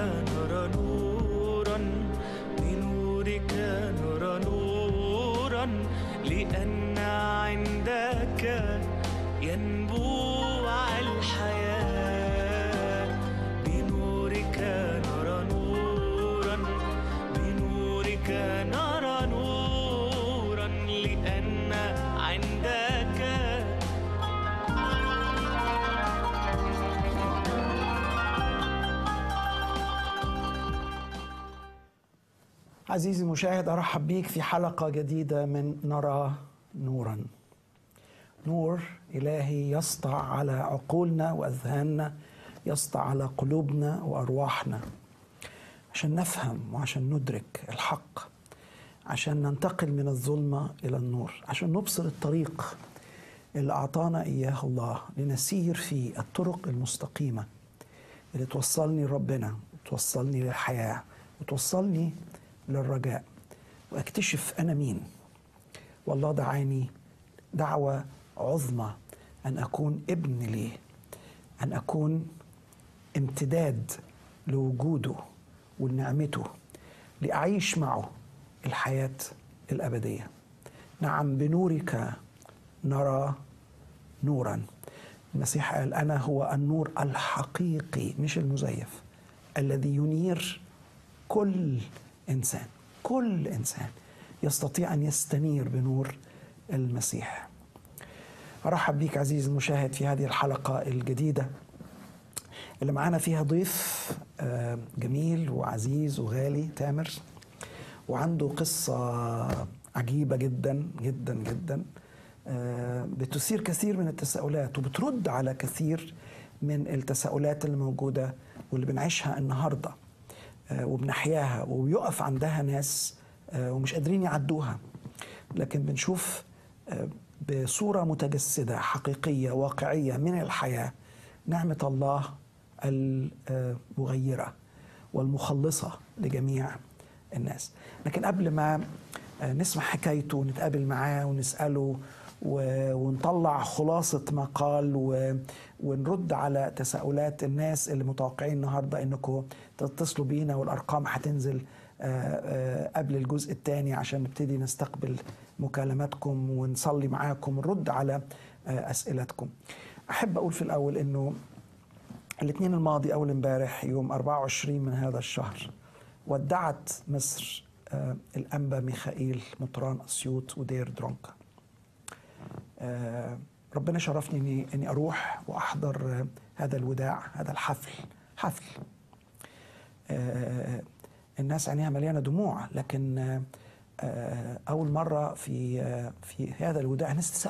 نرى نورا، بنورك نرى نورا، لأن عندك ينبوع الحياة. بنورك نرى نورا، بنورك نرى نورا، لأن عندك. عزيزي المشاهد، أرحب بيك في حلقة جديدة من نرى نورا. نور إلهي يسطع على عقولنا وأذهاننا، يسطع على قلوبنا وأرواحنا، عشان نفهم وعشان ندرك الحق، عشان ننتقل من الظلمة إلى النور، عشان نبصر الطريق اللي أعطانا إياه الله لنسير في الطرق المستقيمة اللي توصلني لربنا، توصلني للحياة، وتوصلني للرجاء، واكتشف أنا مين. والله دعاني دعوة عظمى أن أكون ابن ليه، أن أكون امتداد لوجوده ولنعمته، لأعيش معه الحياة الأبدية. نعم، بنورك نرى نورا. المسيح قال أنا هو النور الحقيقي مش المزيف، الذي ينير كل إنسان. كل إنسان يستطيع أن يستنير بنور المسيح. أرحب بيك عزيزي المشاهد في هذه الحلقة الجديدة اللي معانا فيها ضيف جميل وعزيز وغالي، تامر، وعنده قصة عجيبة جدا جدا جدا، بتثير كثير من التساؤلات وبترد على كثير من التساؤلات اللي موجودة واللي بنعيشها النهاردة وبنحياها، ويقف عندها ناس ومش قادرين يعدوها، لكن بنشوف بصورة متجسدة حقيقية واقعية من الحياة نعمة الله المغيرة والمخلصة لجميع الناس. لكن قبل ما نسمع حكايته ونتقابل معاه ونسأله ونطلع خلاصة ما قال ونرد على تساؤلات الناس اللي متوقعين النهاردة انكم تتصلوا بينا، والارقام هتنزل قبل الجزء الثاني عشان نبتدي نستقبل مكالماتكم ونصلي معاكم ونرد على اسئلتكم. احب اقول في الاول انه الاثنين الماضي اول امبارح يوم 24 من هذا الشهر ودعت مصر الانبا ميخائيل مطران اسيوط ودير درونكا. ربنا شرفني اني اروح واحضر هذا الوداع، هذا حفل الناس عينيها مليانه دموع، لكن اول مره في هذا الوداع الناس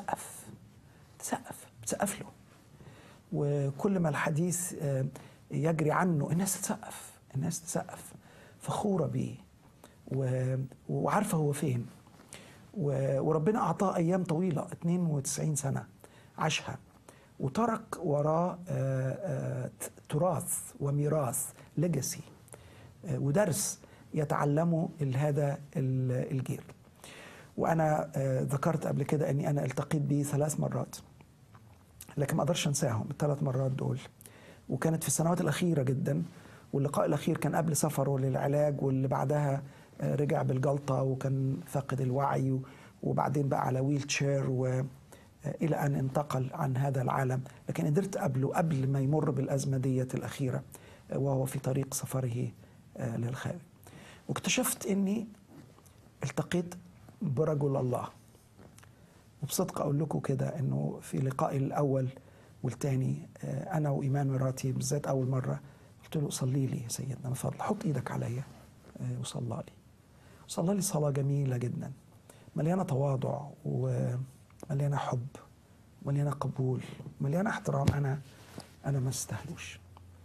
تسقف له، وكل ما الحديث يجري عنه الناس تسقف فخوره بيه وعارفه هو فين. وربنا أعطاه أيام طويلة، 92 سنة عاشها، وترك وراه تراث وميراث ليجاسي ودرس يتعلمه هذا الجيل. وأنا ذكرت قبل كده أني أنا التقيت به 3 مرات، لكن ما أقدرش أنساهم ال3 مرات دول، وكانت في السنوات الأخيرة جدا. واللقاء الأخير كان قبل سفره للعلاج، واللي بعدها رجع بالجلطة وكان فاقد الوعي، وبعدين بقى على ويل تشير وإلى أن انتقل عن هذا العالم. لكن قدرت قبله قبل ما يمر بالأزمة ديت الأخيرة وهو في طريق سفره للخارج، واكتشفت أني التقيت برجل الله. وبصدق أقول لكم كده أنه في لقائي الأول والتاني أنا وإيمان مراتي بالذات أول مرة قلت له صلي لي يا سيدنا من فضل، حط إيدك عليا وصلى لي صلاة جميلة جدا، مليانة تواضع ومليانة حب ومليانة قبول ومليانة احترام أنا ما استاهلوش.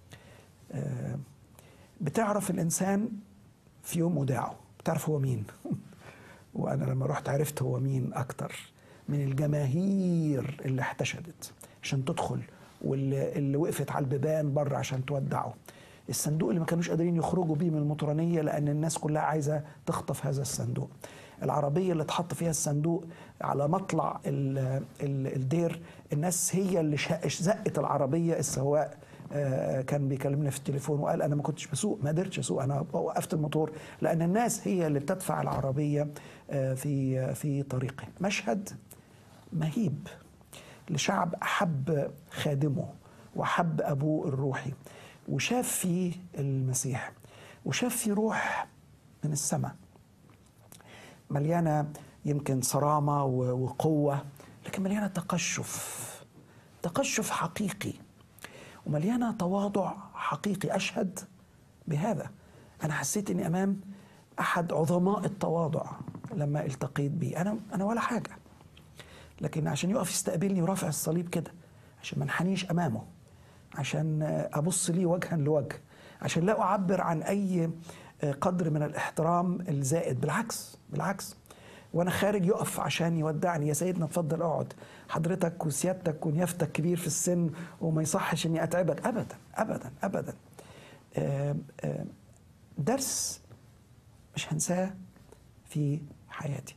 بتعرف الإنسان في يوم وداعه، بتعرف هو مين. وأنا لما رحت عرفت هو مين أكتر من الجماهير اللي احتشدت عشان تدخل، واللي وقفت على البيبان بره عشان تودعه، الصندوق اللي ما كانوش قادرين يخرجوا بيه من المطرانية لأن الناس كلها عايزة تخطف هذا الصندوق، العربية اللي اتحط فيها الصندوق على مطلع الدير، الناس هي اللي زقت العربية، السواق كان بيكلمنا في التليفون وقال أنا ما كنتش بسوق، ما قدرتش أسوق، أنا وقفت الموتور، لأن الناس هي اللي بتدفع العربية في طريقه. مشهد مهيب لشعب أحب خادمه وأحب أبوه الروحي، وشاف فيه المسيح، وشاف فيه روح من السماء مليانة يمكن صرامة وقوة، لكن مليانة تقشف حقيقي، ومليانة تواضع حقيقي. أشهد بهذا، أنا حسيت أني أمام أحد عظماء التواضع لما التقيت به. أنا ولا حاجة، لكن عشان يقف يستقبلني ورافع الصليب كده، عشان ما انحنيش أمامه، عشان أبص ليه وجها لوجه، عشان لا أعبر عن أي قدر من الاحترام الزائد، بالعكس. وانا خارج يقف عشان يودعني، يا سيدنا اتفضل اقعد، حضرتك وسيادتك ونيافتك كبير في السن وما يصحش اني اتعبك. ابدا ابدا ابدا. درس مش هنساه في حياتي.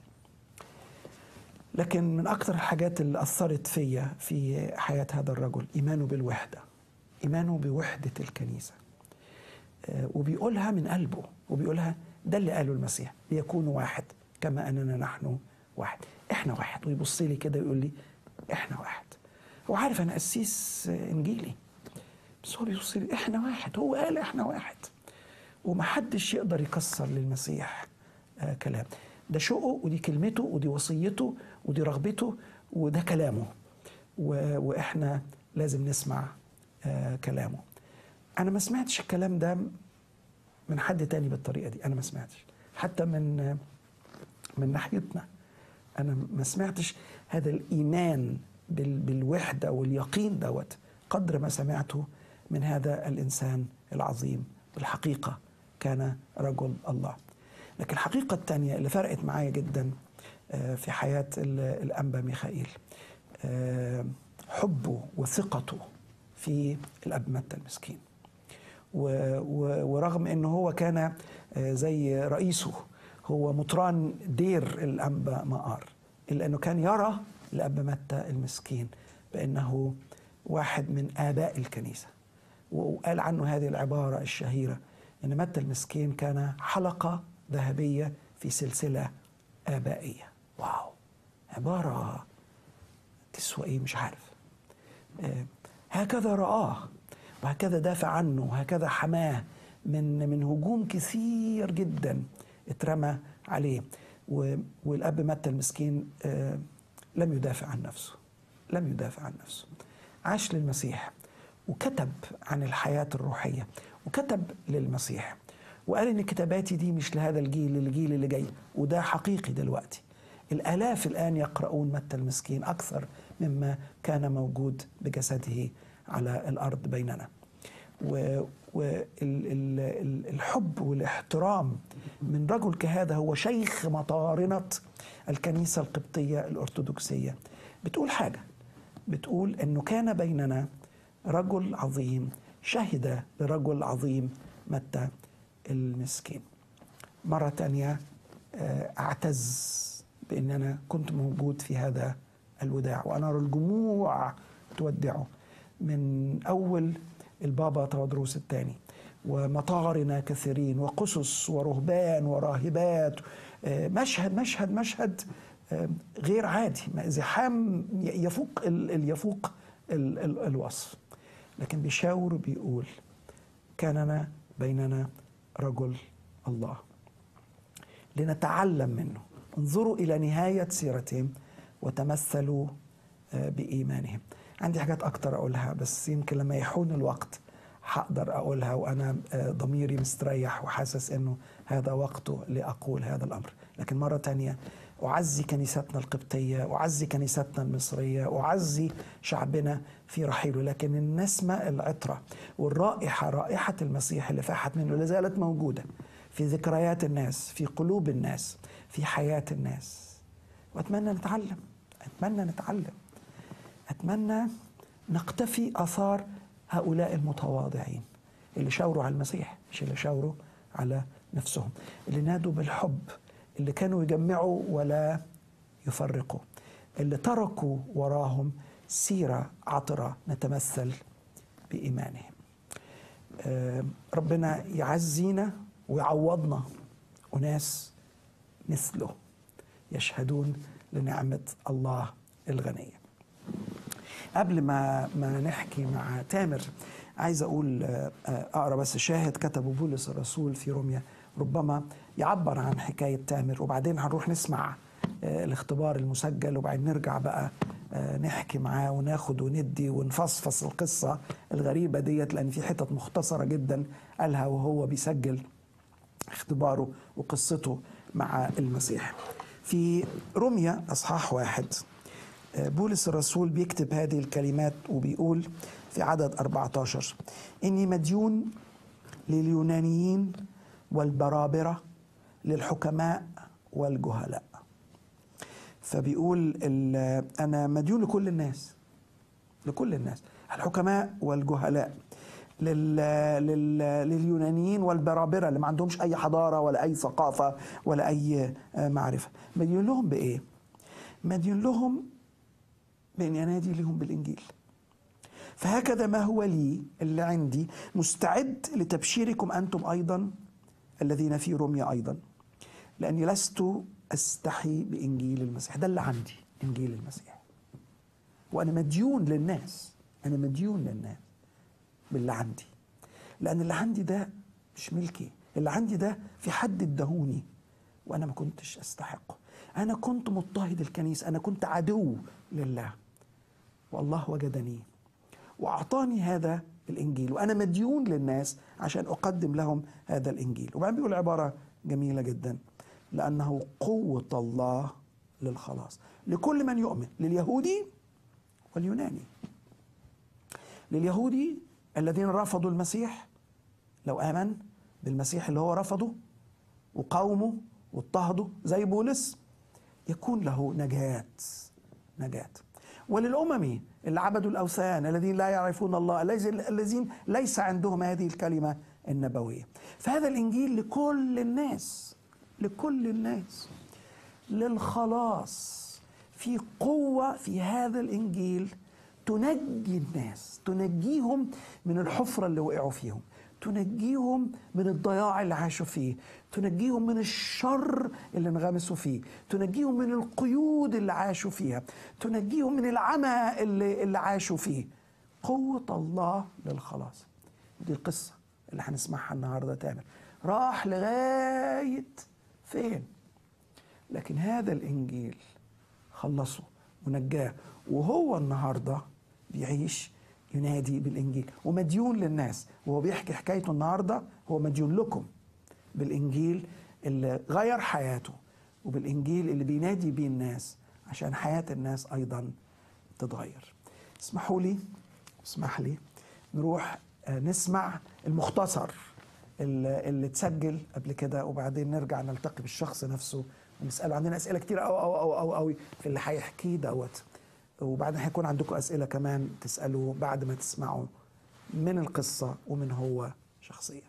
لكن من اكثر الحاجات اللي اثرت فيا في حياة هذا الرجل ايمانه بالوحدة، ايمانه بوحدة الكنيسة، وبيقولها من قلبه، وبيقولها ده اللي قاله المسيح، ليكونوا واحد كما أننا نحن واحد. إحنا واحد. ويبص لي كده ويقول لي إحنا واحد. هو عارف أنا قسيس إنجيلي، بس هو بيبص لي إحنا واحد. هو قال إحنا واحد، ومحدش يقدر يكسر للمسيح كلام. ده شوقه، ودي كلمته، ودي وصيته، ودي رغبته، وده كلامه، وإحنا لازم نسمع كلامه. أنا ما سمعتش الكلام ده من حد تاني بالطريقة دي. أنا ما سمعتش حتى من ناحيتنا. أنا ما سمعتش هذا الإيمان بالوحدة واليقين دوت قدر ما سمعته من هذا الإنسان العظيم. بالحقيقة كان رجل الله. لكن الحقيقة الثانية اللي فرقت معايا جدا في حياة الأنبا ميخائيل، حبه وثقته في الأب متى المسكين. ورغم أنه هو كان زي رئيسه، هو مطران دير الأنبا مقار، إلا أنه كان يرى الأب متى المسكين بأنه واحد من آباء الكنيسة. وقال عنه هذه العبارة الشهيرة، أن متى المسكين كان حلقة ذهبية في سلسلة آبائية. واو، عبارة تسوى إيه مش عارف. هكذا رآه، وهكذا دافع عنه، وهكذا حماه من هجوم كثير جدا اترمى عليه. والأب متى المسكين لم يدافع عن نفسه، عاش للمسيح، وكتب عن الحياة الروحية، وكتب للمسيح، وقال إن كتاباتي دي مش لهذا الجيل اللي جاي. وده حقيقي دلوقتي. الآلاف الآن يقرؤون متى المسكين أكثر مما كان موجود بجسده على الأرض بيننا. والحب والاحترام من رجل كهذا، هو شيخ مطارنة الكنيسة القبطية الأرثوذكسية. بتقول أنه كان بيننا رجل عظيم شهد لرجل عظيم متى المسكين. مرة تانية أعتز بأن أنا كنت موجود في هذا الوداع، وأنا أرى الجموع تودعه، من أول البابا تودروس الثاني، ومطارنا كثيرين، وقسس ورهبان وراهبات. مشهد غير عادي، زحام يفوق الوصف. لكن بيشاور وبيقول كان بيننا رجل الله لنتعلم منه. انظروا إلى نهاية سيرتهم وتمثلوا بإيمانهم. عندي حاجات أكتر أقولها، بس يمكن لما يحون الوقت هقدر أقولها وأنا ضميري مستريح وحاسس أنه هذا وقته لأقول هذا الأمر. لكن مرة تانية أعزي كنيستنا القبطية، أعزي كنيستنا المصرية، أعزي شعبنا في رحيله. لكن النسمة العطرة والرائحة، رائحة المسيح اللي فاحت منه، لازالت موجودة في ذكريات الناس، في قلوب الناس، في حياة الناس. وأتمنى نتعلم، أتمنى نقتفي آثار هؤلاء المتواضعين اللي شاوروا على المسيح، مش اللي شاوروا على نفسهم، اللي نادوا بالحب، اللي كانوا يجمعوا ولا يفرقوا، اللي تركوا وراهم سيرة عطرة نتمثل بإيمانهم. ربنا يعزينا ويعوضنا وناس مثله يشهدون لنعمة الله الغنية. قبل ما نحكي مع تامر، عايز أقول أقرأ بس شاهد كتبه بولس الرسول في روميا، ربما يعبر عن حكاية تامر، وبعدين هنروح نسمع الاختبار المسجل، وبعدين نرجع بقى نحكي معاه وناخد وندي ونفصفص القصة الغريبة ديت، لأن في حتت مختصرة جدا قالها وهو بيسجل اختباره وقصته مع المسيح. في روميا أصحاح 1 بولس الرسول بيكتب هذه الكلمات وبيقول في عدد 14: إني مديون لليونانيين والبرابرة، للحكماء والجهلاء. فبيقول أنا مديون لكل الناس، لكل الناس، الحكماء والجهلاء، لليونانيين والبرابرة اللي ما عندهمش أي حضارة ولا أي ثقافة ولا أي معرفة. مديون لهم بإيه؟ مديون لهم بإني أنادي لهم بالإنجيل. فهكذا ما هو لي اللي عندي مستعد لتبشيركم أنتم أيضا الذين في روميا أيضا، لأني لست أستحي بإنجيل المسيح. ده اللي عندي، إنجيل المسيح. وأنا مديون للناس، أنا مديون للناس باللي عندي، لأن اللي عندي ده مش ملكي، اللي عندي ده في حد ادهوني وأنا ما كنتش أستحقه. أنا كنت مضطهد الكنيسة، أنا كنت عدو لله، والله وجدني وأعطاني هذا الإنجيل، وأنا مديون للناس عشان أقدم لهم هذا الإنجيل. وبعدين بيقول عبارة جميلة جدا: لأنه قوة الله للخلاص لكل من يؤمن، لليهودي واليوناني. لليهودي الذين رفضوا المسيح، لو آمن بالمسيح اللي هو رفضه وقاومه واضطهده زي بولس، يكون له نجاة. وللأممي اللي عبدوا الأوثان، الذين لا يعرفون الله، الذين ليس عندهم هذه الكلمة النبوية. فهذا الإنجيل لكل الناس، لكل الناس، للخلاص. في قوة في هذا الإنجيل تنجي الناس، تنجيهم من الحفرة اللي وقعوا فيهم، تنجيهم من الضياع اللي عاشوا فيه، تنجيهم من الشر اللي انغمسوا فيه، تنجيهم من القيود اللي عاشوا فيها، تنجيهم من العمى اللي عاشوا فيه. قوة الله للخلاص. دي القصة اللي هنسمعها النهاردة. تامر راح لغاية فين؟ لكن هذا الإنجيل خلصه ونجاه، وهو النهاردة بيعيش ينادي بالإنجيل ومديون للناس. وهو بيحكي حكايته النهاردة، هو مديون لكم بالإنجيل اللي غير حياته، وبالإنجيل اللي بينادي بيه الناس عشان حياة الناس أيضا تتغير. اسمحوا لي، اسمح لي نروح نسمع المختصر اللي اتسجل قبل كده، وبعدين نرجع نلتقي بالشخص نفسه ونسأله. عندنا أسئلة كتير أو في اللي هيحكيه دوت، وبعدين هيكون عندكم أسئلة كمان تسألوا بعد ما تسمعوا من القصة ومن هو شخصيا.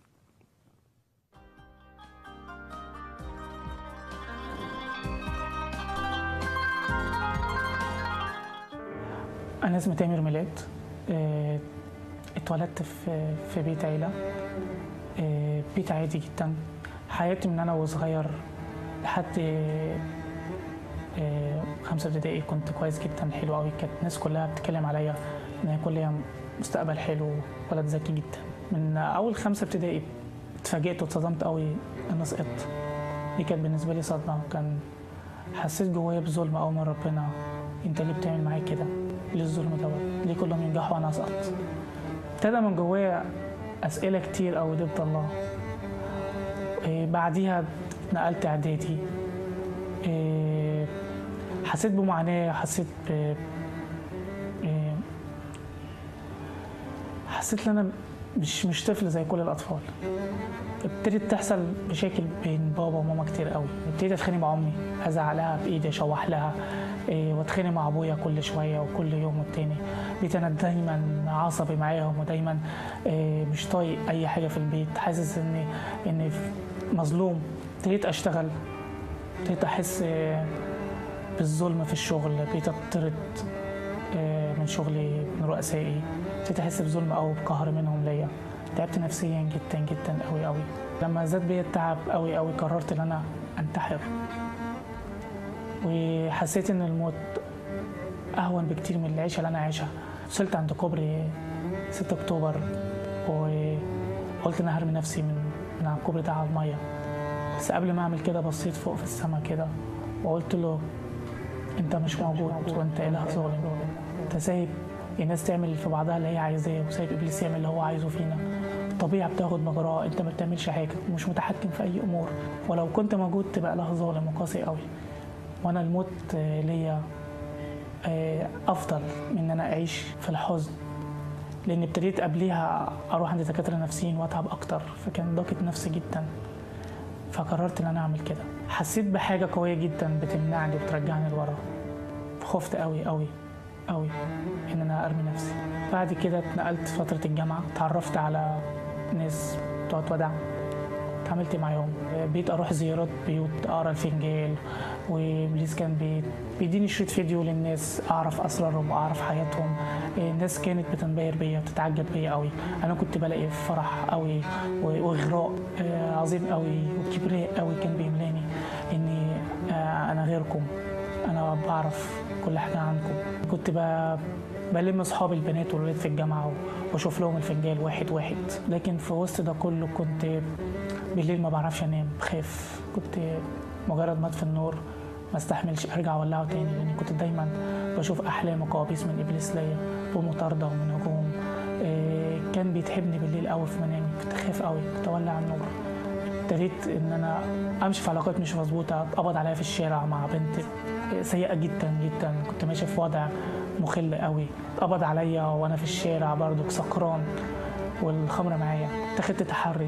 أنا اسمي تامر ميلاد. اتولدت في بيت عيلة، بيت عادي جدا. حياتي من أنا وصغير لحد 5 ابتدائي كنت كويس جدا، حلو قوي. كانت الناس كلها بتتكلم عليا ان هي كلية مستقبل حلو، ولد ذكي جدا. من اول 5 ابتدائي اتفاجئت واتصدمت قوي انا سقطت. دي كانت بالنسبه لي صدمه، وكان حسيت جوايا بظلم قوي من ربنا. انت ليه بتعمل معايا كده؟ ليه الظلم دوت؟ ليه كلهم ينجحوا وانا اسقط؟ ابتدى من جوايا اسئله كتير قوي ضد الله. بعديها نقلت اعدادي، حسيت بمعاناة، حسيت ان انا مش طفل زي كل الاطفال. ابتدت تحصل مشاكل بين بابا وماما كتير قوي. ابتديت اتخانق مع امي، ازعق لها بايدي، اشوح لها، واتخانق مع ابويا كل شويه وكل يوم والتاني. بقيت انا دايما عصبي معاهم، ودايما مش طايق اي حاجه في البيت، حاسس اني مظلوم. ابتديت اشتغل، ابتديت احس بالظلم في الشغل، بقيت اطرد من شغلي من رؤسائي، ابتديت احس بظلم او بقهر منهم ليا. تعبت نفسيا جدا جدا قوي قوي. لما زاد بيا التعب قوي قوي قررت ان انا انتحر، وحسيت ان الموت اهون بكتير من العيشه اللي انا عايشها. وصلت عند كوبري 6 اكتوبر وقلت انا هرمي نفسي من على الكوبري ده على الميه. بس قبل ما اعمل كده بصيت فوق في السماء كده وقلت له انت مش موجود وانت اله ظالم، انت سايب الناس تعمل في بعضها اللي هي عايزاه وسايب ابليس يعمل اللي هو عايزه فينا. الطبيعه بتاخد مجراها، انت ما بتعملش حاجه ومش متحكم في اي امور، ولو كنت موجود تبقى اله ظالم وقاسي قوي. وانا الموت ليا افضل من ان انا اعيش في الحزن، لان ابتديت قبليها اروح عند دكاتره نفسيين واتعب اكتر، فكان ضاقت نفسي جدا. فقررت ان انا اعمل كده. حسيت بحاجه قويه جدا بتمنعني وبترجعني لورا، خفت قوي قوي قوي ان انا ارمي نفسي. بعد كده اتنقلت فتره الجامعه، اتعرفت على ناس بتوع وداع، اتعاملت معاهم، بقيت اروح زيارات بيوت اقرا الفنجال، وابليس كان بيديني شريط فيديو للناس اعرف اسرارهم واعرف حياتهم. الناس كانت بتنبهر بيا وتتعجب بيا قوي. انا كنت بلاقي فرح قوي واغراء عظيم قوي وكبرياء قوي كان بيملاني اني انا غيركم، انا بعرف كل حاجه عنكم. كنت بلم اصحابي البنات والولاد في الجامعه واشوف لهم الفنجال واحد واحد. لكن في وسط ده كله كنت بالليل ما بعرفش انام، بخاف. كنت مجرد ما اطفي النور ما استحملش ارجع اولعه تاني، لاني كنت دايما بشوف احلام وكوابيس من ابليس ليا بمطارده ومن هجوم. كان بيتعبني بالليل قوي في منامي، كنت خايف قوي، كنت اولع النور. ابتديت ان انا امشي في علاقات مش مظبوطه، اتقبض عليا في الشارع مع بنت سيئه جدا جدا. كنت ماشي في وضع مخل قوي، اتقبض عليا وانا في الشارع برضو سكران والخمره معايا. اتخذت تحري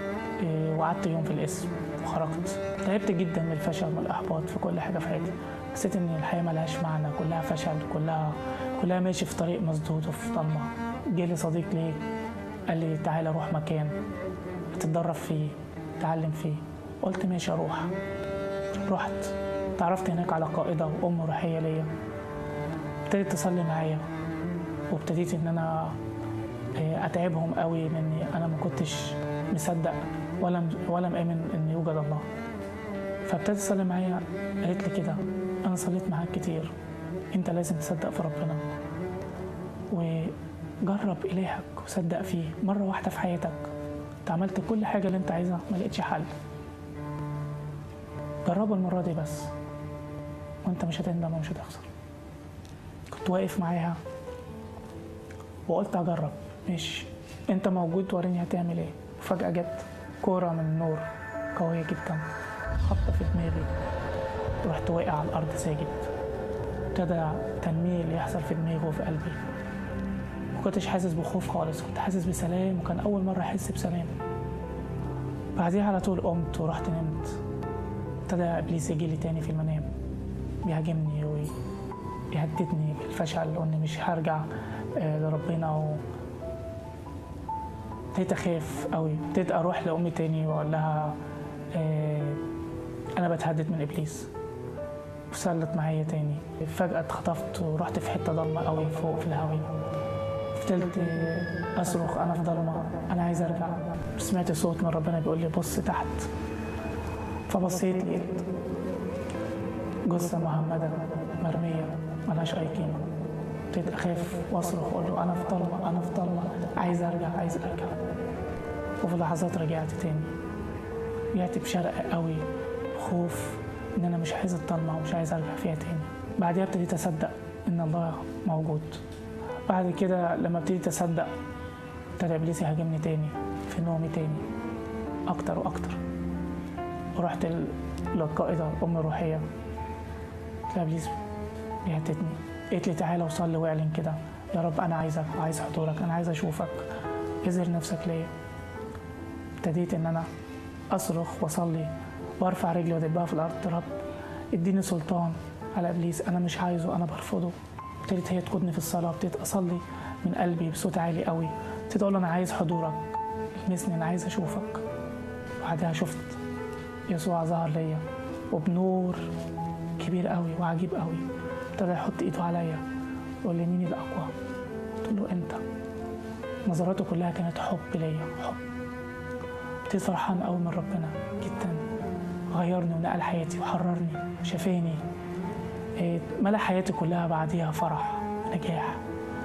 وقعدت يوم في القسم وخرجت. تعبت جدا من الفشل والاحباط في كل حاجه في حياتي. حسيت ان الحياه ملهاش معنى، كلها فشل، كلها ماشي في طريق مسدود وفي ضلمه. جالي صديق لي قال لي تعالى روح مكان تتدرب فيه تعلم فيه. قلت ماشي اروح. رحت تعرفت هناك على قائده وام روحيه ليا، ابتدت تصلي معايا، وابتديت ان انا اتعبهم قوي لاني انا ما كنتش مصدق ولا مآمن ان يوجد الله. فابتدت تصلي معايا، قالت لي كده انا صليت معاك كتير، انت لازم تصدق في ربنا وجرب الهك وصدق فيه مره واحده في حياتك. انت عملت كل حاجه اللي انت عايزها ما لقيتش حل، جربها المره دي بس وانت مش هتندم ومش هتخسر. كنت واقف معاها وقلت اجرب، ماشي انت موجود وريني هتعمل ايه. وفجأة جت كورة من النور قوية جدا خبطة في دماغي، رحت واقع على الأرض ساجد. ابتدى تنميل يحصل في دماغي وفي قلبي. ما كنتش حاسس بخوف خالص، كنت حاسس بسلام، وكان أول مرة أحس بسلام. بعديها على طول قمت ورحت نمت. ابتدى إبليس يجيلي تاني في المنام، بيهاجمني ويهددني بالفشل وإني مش هرجع لربنا. ابتديت اخاف قوي، ابتديت اروح لامي تاني واقول لها انا بتهدد من ابليس، وسلت معايا تاني. فجاه اتخطفت ورحت في حته ضلمه قوي فوق في الهواء. فضلت اصرخ انا في ضلمه، انا عايز ارجع. سمعت صوت من ربنا بيقول لي بص تحت. فبصيت لقيت جثه مهمده مرميه ملهاش اي قيمه. ابتديت اخاف واصرخ واقول له انا في ضلمه، انا في ضلمه، عايز ارجع عايز ارجع. وفي لحظات رجعت تاني، رجعت بشرق قوي، خوف ان انا مش عايز الضلمه ومش عايز ارجع فيها تاني. بعدها ابتديت اصدق ان الله موجود. بعد كده لما ابتديت اصدق ابتدى ابليس يهاجمني تاني في نومي تاني اكتر واكتر. ورحت للقائده ام روحيه، ابليس بيهددني، قالت لي تعالى وصلي واعلن كده يا رب انا عايزك وعايز حضورك، انا عايز اشوفك، اظهر نفسك ليا. ابتديت ان انا اصرخ واصلي وارفع رجلي وادبها في الارض، يا رب اديني سلطان على ابليس، انا مش عايزه، انا برفضه. ابتديت هي تقودني في الصلاه، ابتديت اصلي من قلبي بصوت عالي قوي، ابتديت اقول له انا عايز حضورك، المسني، انا عايز اشوفك. وبعدها شفت يسوع ظهر ليا وبنور كبير قوي وعجيب قوي. ابتدى يحط ايده عليا ويقول لي مين الاقوى؟ قلت له انت. نظراته كلها كانت حب ليا، حب. ابتديت فرحان قوي من ربنا جدا، غيرني ونقل حياتي وحررني وشافاني. ملأ حياتي كلها بعديها فرح، نجاح.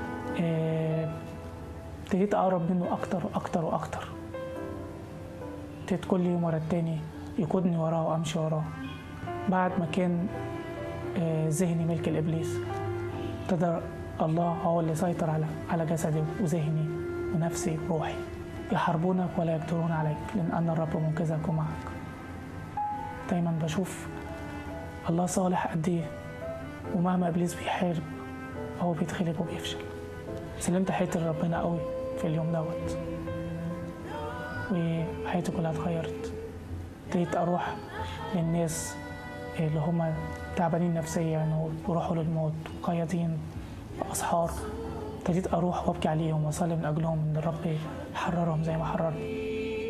ابتديت اقرب منه اكتر واكتر واكتر. ابتديت كل يوم ورا التاني يقودني وراه وامشي وراه. بعد ما كان ذهني ملك الابليس، ابتدى الله هو اللي سيطر على جسدي وذهني ونفسي وروحي. يحاربونك ولا يقدرون عليك، لان انا الرب منقذك ومعك. دايما بشوف الله صالح قد ايه، ومهما ابليس بيحارب هو بيتغلب وبيفشل. سلمت حياتي لربنا قوي في اليوم دوت، وحياتي كلها اتغيرت. ابتديت اروح للناس اللي هم تعبانين نفسيا وروحوا للموت وقيادين واسحار. ابتديت اروح وابكي عليهم واصلي من اجلهم ان الرب يحررهم زي ما حررني.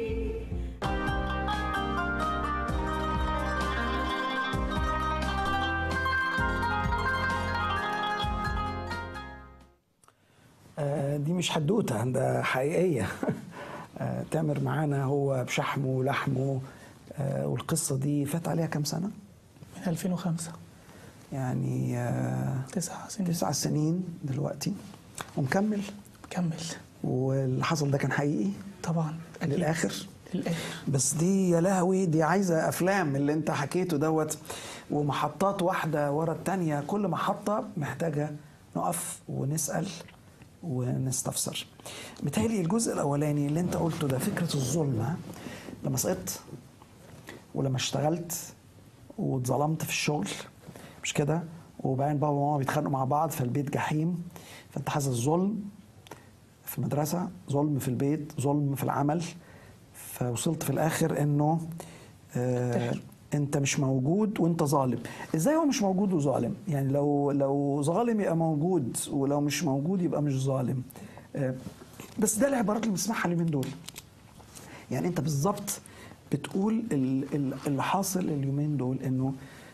دي مش حدوته، ده حقيقيه. تامر معانا هو بشحمه ولحمه، والقصه دي فات عليها كام سنه؟ من 2005، يعني 9 سنين. 9 سنين دلوقتي، ومكمل. واللي حصل ده كان حقيقي طبعا، أكيد. للاخر. بس دي يا لهوي، دي عايزه افلام اللي انت حكيته دوت، ومحطات واحده ورا الثانيه، كل محطه محتاجه نقف ونسال ونستفسر. متهيألي الجزء الاولاني اللي انت قلته ده فكره الظلم. لما سقطت ولما اشتغلت واتظلمت في الشغل، مش كده؟ وبعدين بابا وماما بيتخانقوا مع بعض، فالبيت جحيم، فانت حاسس ظلم في المدرسه، ظلم في البيت، ظلم في العمل. فوصلت في الاخر انه انت مش موجود وانت ظالم. ازاي هو مش موجود وظالم؟ يعني لو ظالم يبقى موجود، ولو مش موجود يبقى مش ظالم. بس ده العبارات اللي بنسمعها اليومين دول. يعني انت بالظبط بتقول اللي حاصل اليومين دول، انه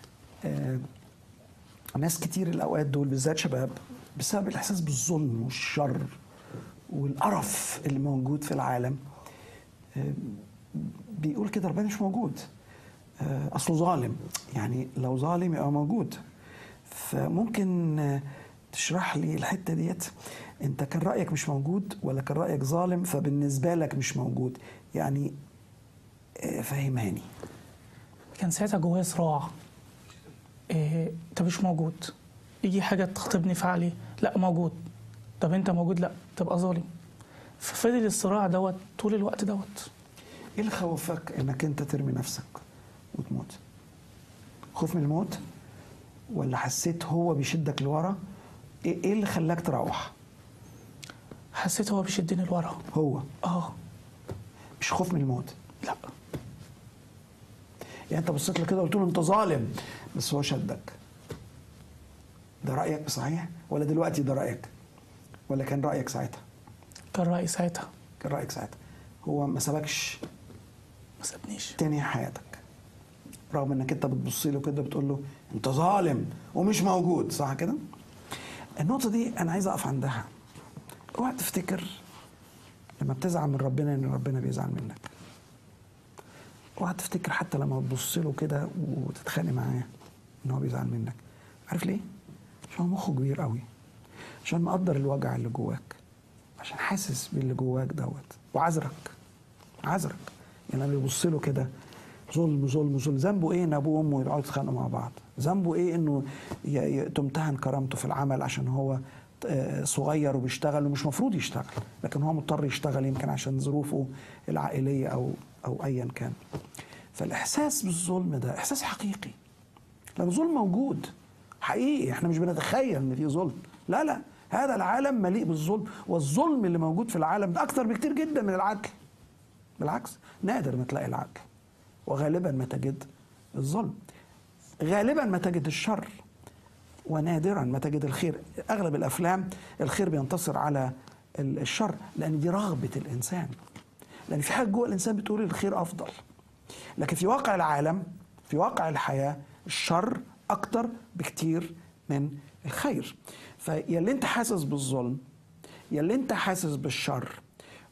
ناس كتير الاوقات دول بالذات شباب، بسبب الاحساس بالظلم والشر والقرف اللي موجود في العالم، بيقول كده ربنا مش موجود، اصله ظالم. يعني لو ظالم يبقى موجود. فممكن تشرح لي الحته ديت؟ انت كان رايك مش موجود ولا كان رايك ظالم فبالنسبه لك مش موجود؟ يعني فهماني. كان ساعتها جوايا صراع. انت مش موجود، يجي حاجه تخطبني في عقلي، لا موجود. طب انت موجود، لا تبقى ظالم. ففضل الصراع دوت طول الوقت دوت. ايه اللي خوفك انك انت ترمي نفسك وتموت؟ خوف من الموت ولا حسيت هو بيشدك لورا؟ ايه اللي خلاك تروح؟ حسيت هو بيشدني لورا. هو مش خوف من الموت؟ لا. يعني انت بصيت له كده وقلت له انت ظالم، بس هو شدك. ده رايك صحيح ولا دلوقتي ده رايك؟ ولا كان رايك ساعتها؟ كان رايي ساعتها. كان رايك ساعتها. هو ما سابكش، ما سابنيش تاني حياتك، رغم انك انت بتبص له كده بتقول له انت ظالم ومش موجود، صح كده؟ النقطه دي انا عايز اقف عندها. اوعى تفتكر لما بتزعل من ربنا ان ربنا بيزعل منك. اوعى تفتكر حتى لما تبص له كده وتتخانق معاه ان هو بيزعل منك. عارف ليه؟ عشان هو مخه كبير قوي، عشان مقدر الوجع اللي جواك، عشان حاسس باللي جواك دوت، وعذرك. يعني لما يبص له كده ظلم ظلم ظلم. ذنبه ايه ان ابوه وامه يقعدوا يتخانقوا مع بعض؟ ذنبه ايه انه تمتهن كرامته في العمل عشان هو صغير وبيشتغل ومش مفروض يشتغل، لكن هو مضطر يشتغل يمكن عشان ظروفه العائليه او ايا كان. فالاحساس بالظلم ده احساس حقيقي، لان الظلم موجود حقيقي. احنا مش بنتخيل ان في ظلم، لا، هذا العالم مليء بالظلم، والظلم اللي موجود في العالم ده اكثر بكتير جدا من العدل. بالعكس، نادر ما تلاقي العدل، وغالبا ما تجد الظلم، غالبا ما تجد الشر، ونادرا ما تجد الخير. اغلب الافلام الخير بينتصر على الشر، لان دي رغبه الانسان، لان في حاجه جوه الانسان بتقول الخير افضل. لكن في واقع العالم، في واقع الحياه، الشر اكتر بكتير من الخير. فيا اللي انت حاسس بالظلم، يا اللي انت حاسس بالشر،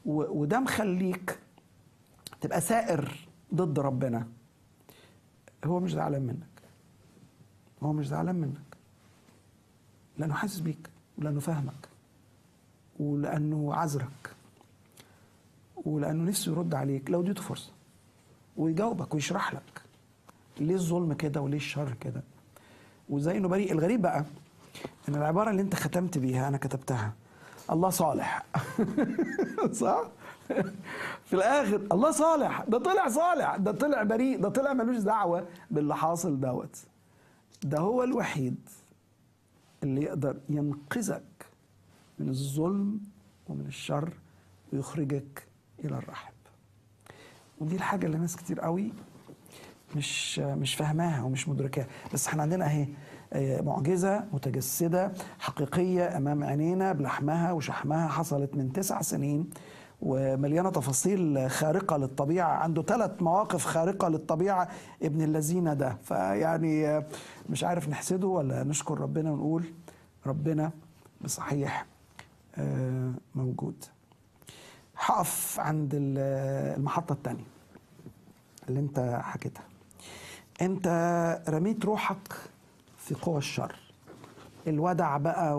وده مخليك تبقى ثائر ضد ربنا. هو مش زعلان منك، هو مش زعلان منك لأنه حاسس بيك، ولأنه فاهمك، ولأنه عذرك، ولأنه نفسه يرد عليك لو اديته فرصة، ويجاوبك ويشرح لك ليه الظلم كده وليه الشر كده وزي انه بريء. الغريب بقى ان العبارة اللي انت ختمت بيها انا كتبتها، الله صالح. صح؟ في الاخر الله صالح، ده طلع صالح، ده طلع بريء، ده طلع ملوش دعوة باللي حاصل دوت. ده هو الوحيد اللي يقدر ينقذك من الظلم ومن الشر ويخرجك الى الرحب. ودي الحاجة اللي ناس كتير قوي مش فاهماها ومش مدركاها. بس احنا عندنا اهي معجزة متجسدة حقيقية امام عينينا بلحمها وشحمها، حصلت من 9 سنين ومليانة تفاصيل خارقة للطبيعة. عنده 3 مواقف خارقة للطبيعة ابن الذين ده. فيعني مش عارف نحسده ولا نشكر ربنا ونقول ربنا بصحيح موجود. هقف عند المحطة الثانية اللي انت حكيتها. انت رميت روحك في قوى الشر، الودع بقى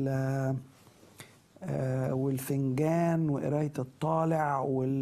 والفنجان وقراية الطالع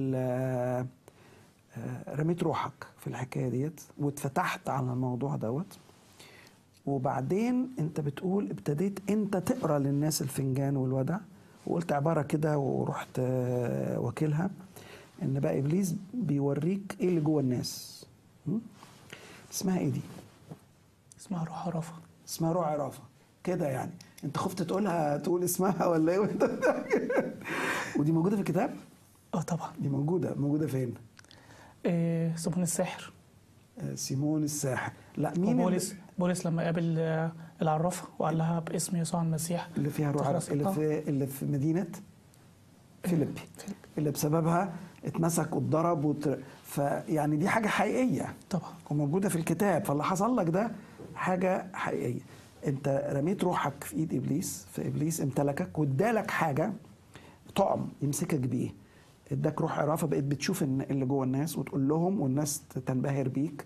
رميت روحك في الحكاية ديت واتفتحت على الموضوع دوت. وبعدين انت بتقول ابتديت انت تقرا للناس الفنجان والودع، وقلت عبارة كده ورحت وكيلها ان بقى ابليس بيوريك ايه اللي جوه الناس. اسمها ايه دي؟ اسمها روح عرافة. اسمها روح عرافة كده يعني. انت خفت تقولها تقول اسمها ولا ايه؟ ودي موجودة في الكتاب؟ طبعا دي موجودة فين؟ سيمون الساحر. سيمون الساحر. لا مين؟ بولس لما قابل العرافة وقال لها باسم يسوع المسيح اللي فيها روح عرافة، اللي في مدينة فيليبي، اللي بسببها اتمسك واتضرب فيعني دي حاجة حقيقية طبعا وموجودة في الكتاب. فاللي حصل لك ده حاجة حقيقية. انت رميت روحك في ايد ابليس، فابليس امتلكك وادالك حاجة طعم يمسكك بيه. اداك روح عرافة، بقيت بتشوف اللي جوه الناس وتقول لهم والناس تنبهر بيك.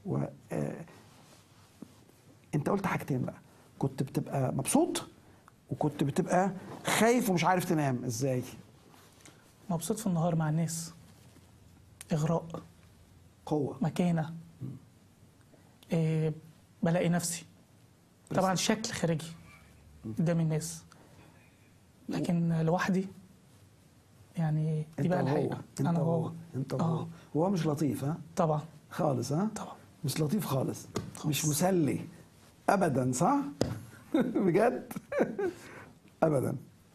انت قلت حاجتين بقى، كنت بتبقى مبسوط وكنت بتبقى خايف ومش عارف تنام. ازاي؟ مبسوط في النهار مع الناس، إغراء، قوة، مكانة، بلاقي نفسي طبعا شكل خارجي قدام الناس، لكن لوحدي يعني دي بقى الحقيقة. أنا هو أنت هو. وهو مش لطيف ها؟ طبعا خالص ها؟ طبعا مش لطيف خالص. مش مسلي أبدا. صح؟ بجد؟ أبدا.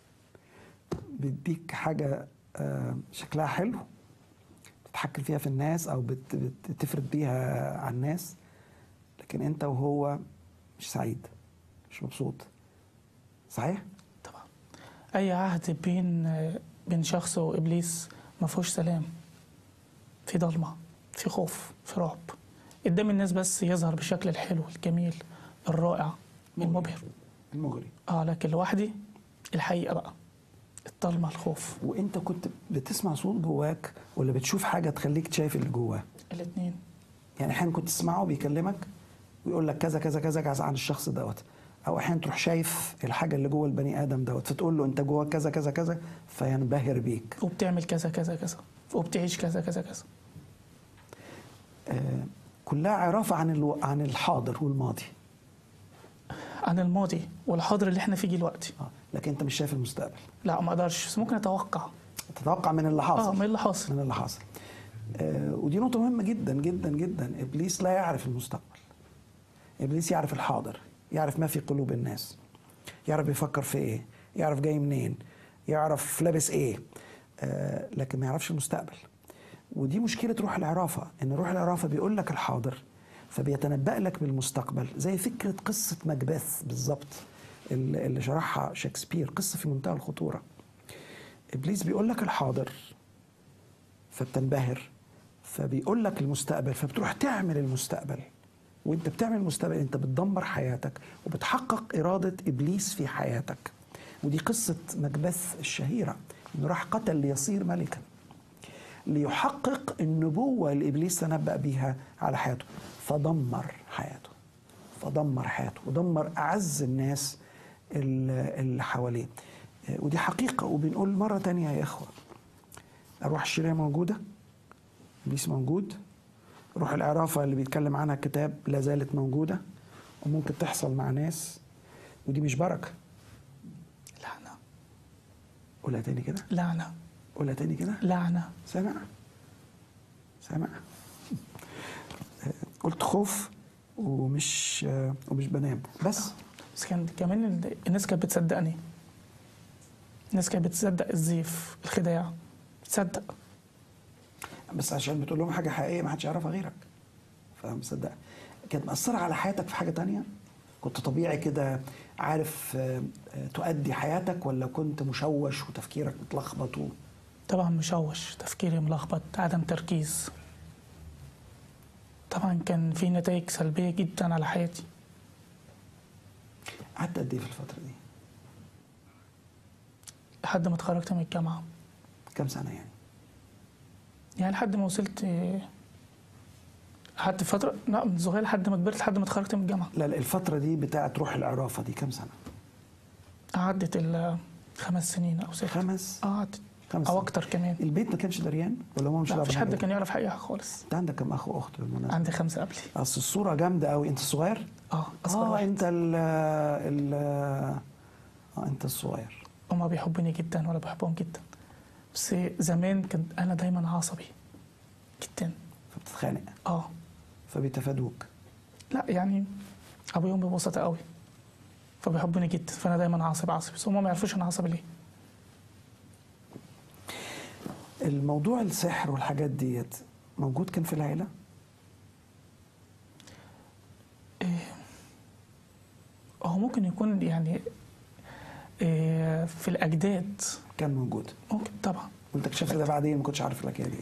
بيديك حاجة شكلها حلو بتتحكم فيها في الناس أو بتفرد بيها على الناس، لكن أنت وهو مش سعيد، مش مبسوط. صحيح؟ طبعا. أي عهد بين شخص وإبليس ما فيهوش سلام، في ضلمة، في خوف، في رعب. قدام الناس بس يظهر بالشكل الحلو الجميل الرائع المبهر المغري. لكن لوحدي الحقيقة بقى الضلمة، الخوف. وانت كنت بتسمع صوت جواك ولا بتشوف حاجة تخليك شايف اللي جواه؟ الاثنين. يعني احيانا كنت تسمعه بيكلمك ويقول لك كذا كذا كذا كذا عن الشخص دوت، او احيانا تروح شايف الحاجة اللي جوه البني ادم دوت فتقول له انت جواك كذا كذا كذا فينبهر بيك. وبتعمل كذا كذا كذا وبتعيش كذا كذا كذا. كلها عرافة عن الحاضر والماضي. عن الماضي والحاضر اللي احنا فيه دلوقتي. لكن انت مش شايف المستقبل. لا ما اقدرش، بس ممكن اتوقع. تتوقع من اللي حاصل. من اللي حاصل. من اللي حاصل. ودي نقطة مهمة جدا جدا جدا. ابليس لا يعرف المستقبل. ابليس يعرف الحاضر، يعرف ما في قلوب الناس، يعرف بيفكر في ايه، يعرف جاي منين، يعرف لابس ايه، لكن ما يعرفش المستقبل. ودي مشكلة روح العرافة، ان روح العرافة بيقول لك الحاضر فبيتنبأ لك بالمستقبل. زي فكرة قصة مكبث بالظبط اللي شرحها شكسبير، قصة في منتهى الخطورة. إبليس بيقول لك الحاضر فبتنبهر، فبيقول لك المستقبل فبتروح تعمل المستقبل. وانت بتعمل المستقبل انت بتدمر حياتك وبتحقق إرادة إبليس في حياتك. ودي قصة مكبث الشهيرة إنه راح قتل ليصير ملكا، ليحقق النبوة اللي إبليس تنبأ بيها على حياته، فدمر حياته، فدمر حياته ودمر أعز الناس اللي حواليه. ودي حقيقة. وبنقول مرة تانية يا إخوة، الأرواح الشريرة موجودة، إبليس موجود، روح العرافة اللي بيتكلم عنها الكتاب لا زالت موجودة، وممكن تحصل مع ناس، ودي مش بركة. لعنة. قولها تاني كده. لعنة. قولها تاني كده. لعنة. سامع؟ قلت خوف ومش بنام بس كان كمان الناس كانت بتصدقني، الناس كانت بتصدق الزيف، الخداع، تصدق. بس عشان بتقول لهم حاجة حقيقية ما حدش يعرفها غيرك، فمصدق. كانت مأثرة على حياتك في حاجة تانية؟ كنت طبيعي كده عارف تؤدي حياتك، ولا كنت مشوش وتفكيرك متلخبط؟ طبعا مشوش، تفكيري ملخبط، عدم تركيز. طبعا كان في نتائج سلبية جدا على حياتي. قعدت قد ايه في الفترة دي؟ لحد ما اتخرجت من الجامعة. كم سنة يعني؟ يعني لحد ما وصلت، لحد فترة، لا من صغير لحد ما كبرت، لحد ما اتخرجت من الجامعة. لا الفترة دي بتاعت روح العرافة دي كم سنة؟ عدت 5 سنين أو 6. 5؟ عدت 5 أو أكتر كمان. البيت ما كانش دريان ولا هو مش لا عارف؟ مفيش حد كان يعرف حقيقة خالص. انت عندك كم اخ واخت بالمناسبة؟ عندي 5 قبلي. اصل الصورة جامدة قوي. انت الصغير؟ أصغر واحد. انت انت الصغير. هما بيحبوني جدا وأنا بحبهم جدا، بس زمان كنت أنا دايما عصبي جدا. فبتتخانق؟ اه. فبيتفادوك؟ لا يعني أبويهم ببساطة قوي، فبيحبوني جدا، فأنا دايما عصبي، بس هما ما يعرفوش أنا عصبي ليه. الموضوع السحر والحاجات ديت موجود كان في العيلة؟ هو ممكن يكون يعني في الأجداد كان موجود؟ ممكن طبعا. وانت اكتشفت ده بعدين؟ ما كنتش عارف الحكايه دي؟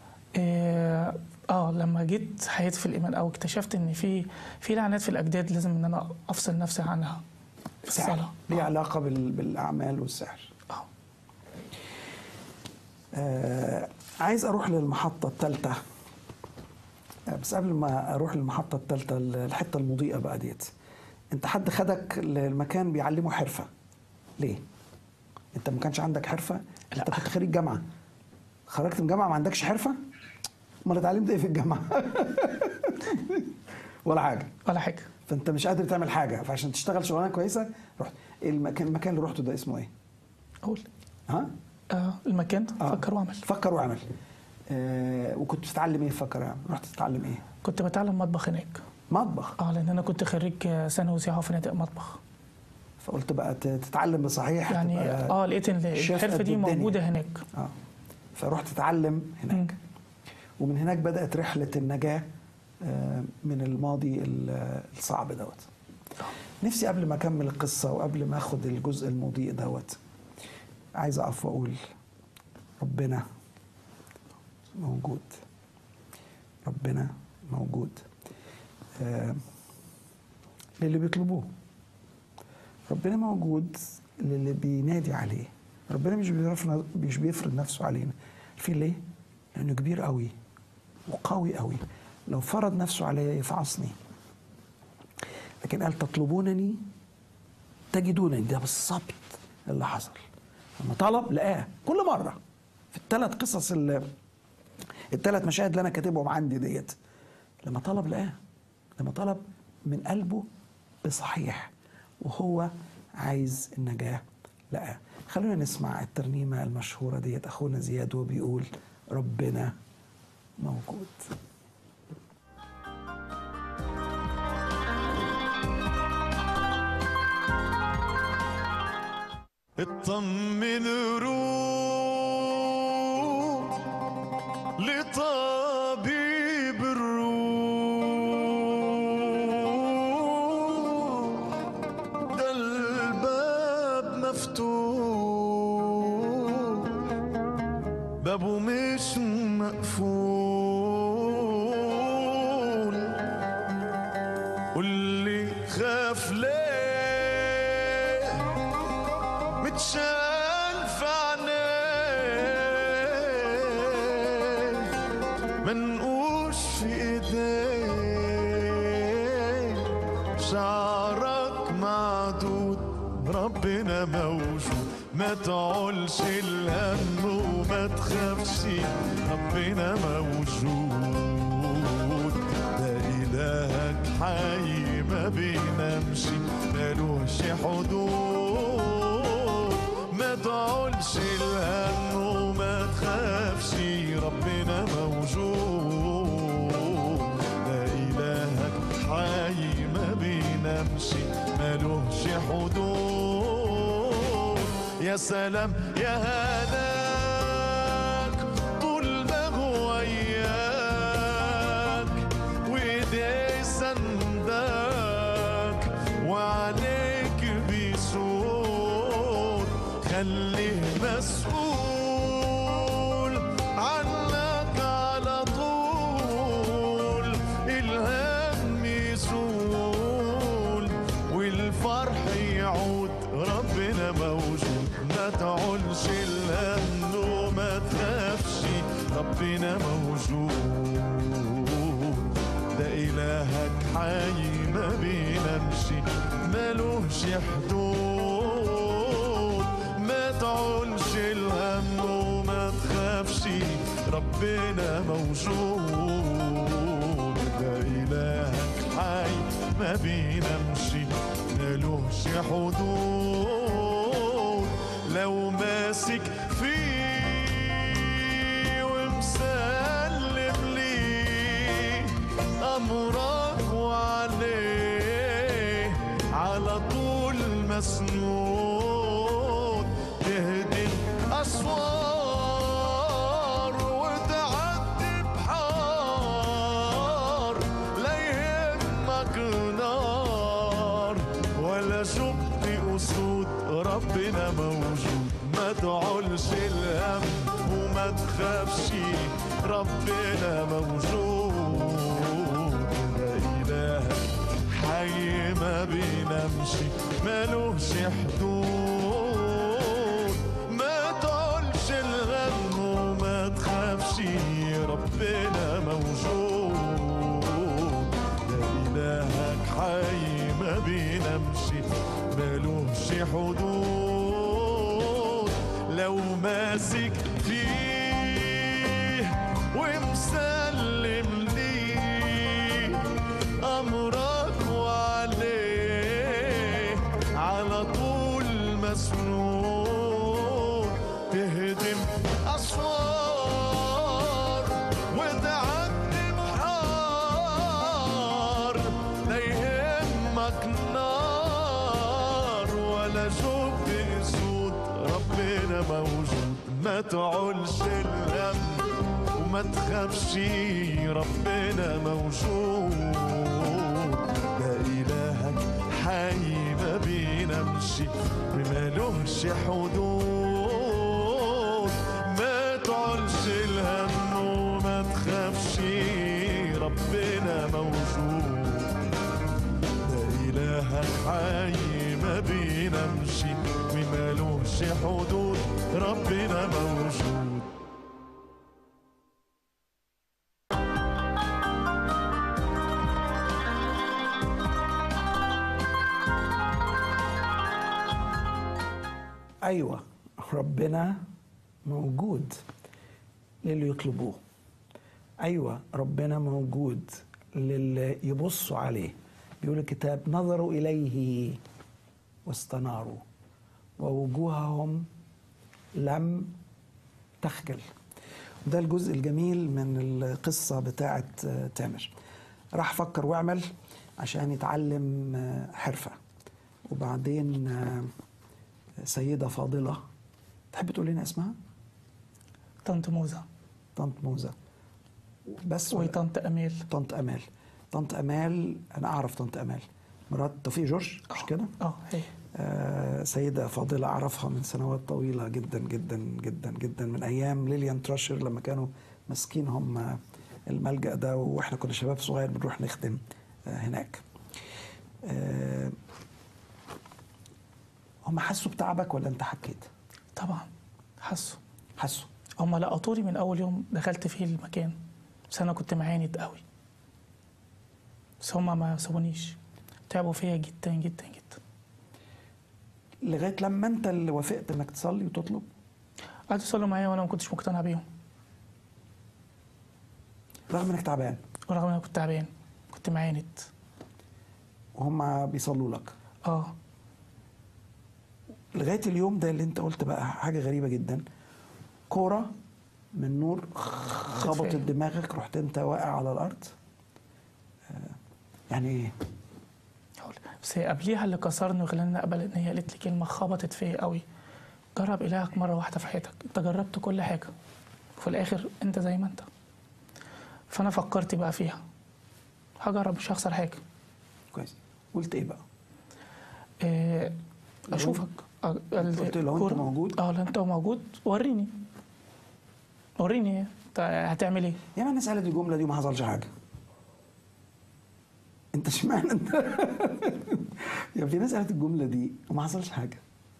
لما جيت حياتي في الإيمان أو اكتشفت إن في لعنات في الأجداد لازم إن أنا أفصل نفسي عنها في الصلاة. ليه علاقة بالأعمال والسحر. عايز أروح للمحطة الثالثة، بس قبل ما أروح للمحطة الثالثة الحتة المضيئة بقى ديت، أنت حد خدك للمكان بيعلمه حرفة ليه؟ أنت ما كانش عندك حرفة؟ لا. أنت كنت خريج جامعة، خرجت من الجامعة ما عندكش حرفة؟ أمال اتعلمت إيه في الجامعة؟ ولا حاجة. ولا حاجة. فأنت مش قادر تعمل حاجة، فعشان تشتغل شغلانة كويسة رحت. المكان اللي رحته ده اسمه إيه؟ أقول ها؟ المكان فكر واعمل. فكر واعمل. وكنت بتتعلم ايه؟ فكر واعمل. رحت تتعلم ايه؟ كنت بتعلم مطبخ هناك. مطبخ؟ لان انا كنت خريج ثانوي سياحه وفنادق مطبخ. فقلت بقى تتعلم بصحيح يعني لقيت ان الحرفه دي موجوده هناك. فرحت تتعلم هناك. ومن هناك بدات رحله النجاه من الماضي الصعب دوت. نفسي قبل ما اكمل القصه وقبل ما اخد الجزء المضيء دوت، عايز اقف واقول ربنا موجود. ربنا موجود للي بيطلبوه. ربنا موجود للي بينادي عليه. ربنا مش بيفرض نفسه علينا. في ليه؟ لأنه كبير قوي وقوي قوي. لو فرض نفسه عليا يفعصني، لكن قال تطلبونني تجدونني. ده بالظبط اللي حصل. لما طلب لقاه كل مرة في ال3 قصص ال3 مشاهد اللي أنا كاتبهم عندي ديت. لما طلب لقاه، لما طلب من قلبه بصحيح وهو عايز النجاة لقاه. خلونا نسمع الترنيمة المشهورة ديت. أخونا زياد وبيقول ربنا موجود. اطمن روح لطبيب الروح، ده الباب مفتوح، بابه مش مقفول. واللي خاف ليه متشال في عينيه، منقوش في ايديك، شعرك معدود ربنا موجود. ما تعولش الهم وما تخافش ربنا موجود. ده إلهك حي ما بينامش مالوش حدود. ما تعولش الهم وما تخافش ربنا موجود. ده إلهك حي ما بينامش مالوش حدود. يا سلام يا هناك طول ما هو وياك، وايديه سندك وعليك بيسود. خليه مسؤول عنك على طول، الهم يزول والفرح يعود. ربنا موجود. ما تعولش الهم وما تخافش ربنا موجود. ده إلهك حي ما بينامش مالوش حدود. ما تعولش الهم وما تخافش ربنا موجود. ده إلهك حي ما بينامش مالوش حدود. لو ماسك فيه ومسلم ليه أمرك وعليه على طول مسنود. تهدم أسوار وتعدي بحار، لا يهمك نار ولا شبت أسود. ربنا موجود. ما تعولش الهم وما تخافش ربنا موجود. ده إلهك حي ما بينامش مالوش حدود. ما تعولش الهم وما تخافش ربنا موجود. ده إلهك حي ما بينامش مالوش حدود. لو ماسك فيه ومسلم ليه أمرك وعليه على طول مسنود. تهدم أسوار وتعدي بحار، لا يهمك نار ولا شوف اسود. ربنا موجود. ما تعولش الهم وما تخافش ربنا موجود. ده إلهك حي ما بينامش مالوش حدود. ما تعولش الهم وما تخافش ربنا موجود. ده إلهك حي ما بينامش مالوش حدود. ربنا موجود. أيوة ربنا موجود للي يطلبوه. أيوة ربنا موجود للي يبصوا عليه. بيقول الكتاب نظروا إليه واستناروا ووجوههم لم تخجل. ده الجزء الجميل من القصة بتاعة تامر. راح فكر واعمل عشان يتعلم حرفة. وبعدين سيدة فاضلة، تحب تقول لنا اسمها؟ طنط موزة. طنط موزة بس وطنط أمال. طنط أمال. طنط أمال أنا أعرف طنط أمال مرات توفيق جورج مش كده؟ هي سيدة فاضلة أعرفها من سنوات طويلة جدا جدا جدا جدا، من أيام ليليان تراشر لما كانوا ماسكينهم الملجأ ده وإحنا كنا شباب صغير بنروح نخدم هناك. هم حسوا بتعبك ولا أنت حكيت؟ طبعا حسوا. حسوا. هم لقطوني من أول يوم دخلت فيه المكان، بس انا كنت معاند قوي، بس هما ما سابونيش، تعبوا فيا جدا جدا جدا. لغايه لما انت اللي وافقت انك تصلي وتطلب؟ قعدوا يصلوا معايا وانا ما كنتش مقتنع بيهم، رغم انك تعبان ورغم ان انا كنت تعبان كنت معاند. وهم بيصلوا لك اه لغايه اليوم ده اللي انت قلت بقى حاجه غريبه جدا، كوره من نور خبطت دماغك، رحت انت واقع على الارض. يعني ايه؟ بس هي قبليها اللي كسرني وخلاني اقبل ان هي قالت لي كلمه خبطت فيا قوي: جرب الهك مره واحده في حياتك، انت جربت كل حاجه وفي الاخر انت زي ما انت. فانا فكرت بقى فيها، هجرب مش هخسر حاجه. كويس. قلت ايه بقى؟ اشوفك. قلت لو انت موجود؟ لو انت موجود وريني انت هتعمل ايه. ياما الناس قالت الجمله دي وما حصلش حاجه. انت اشمعنى انت؟ يا في ناس قالت الجمله دي وما حصلش حاجه.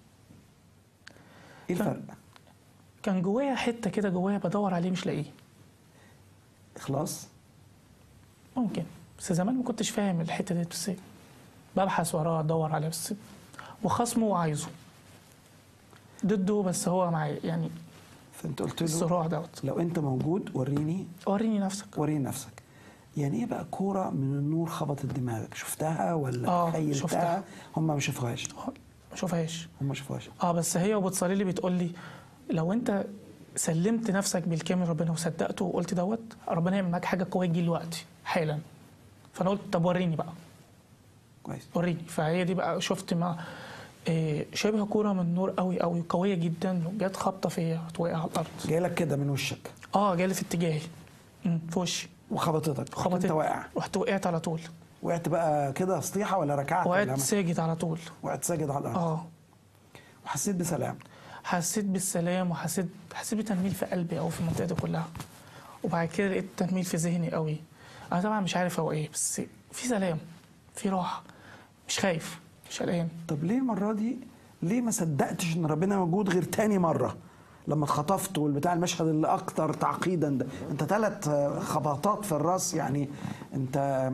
ايه الفرق؟ كان جوايا حته كده، جوايا بدور عليه مش لاقيه. اخلاص؟ ممكن، بس زمان ما كنتش فاهم الحته دي، بس ببحث وراه ادور عليه، بس وخصمه وعايزه ضده، بس هو معايا يعني. فانت قلت له الصراع دوت، لو انت موجود وريني نفسك. يعني ايه بقى كوره من النور خبطت دماغك؟ شفتها ولا تخيلتها؟ شفتها. هم ما شافوهاش. هم ما شافوهاش. بس هي وبتصلي لي بتقول لي لو انت سلمت نفسك بالكامل ربنا وصدقته وقلت دوت، ربنا يعمل معاك حاجه قويه تجي دلوقتي حالا. فانا قلت طب وريني بقى. كويس. وريني. فهي دي بقى شفت ما شبه كوره من نور قوي قوي قويه جدا، جت خبطه فيا وقع على الارض. جاي لك كده من وشك؟ جاي لي في اتجاهي في وشي وخبطتك. انت واقع؟ رحت وقعت على طول. وقعت بقى كده سطيحه ولا ركعت؟ وقعت ساجد على طول. وقعت ساجد على الارض. وحسيت بسلام؟ حسيت بالسلام، وحسيت بتنميل في قلبي او في المنطقه دي كلها. وبعد كده لقيت تنميل في ذهني قوي. انا طبعا مش عارف هو ايه، بس في سلام، في راحه، مش خايف، مش قلقان. طب ليه المره دي ليه ما صدقتش ان ربنا موجود غير تاني مره لما اتخطفت والبتاع المشهد اللي اكتر تعقيدا ده؟ انت 3 خبطات في الراس، يعني انت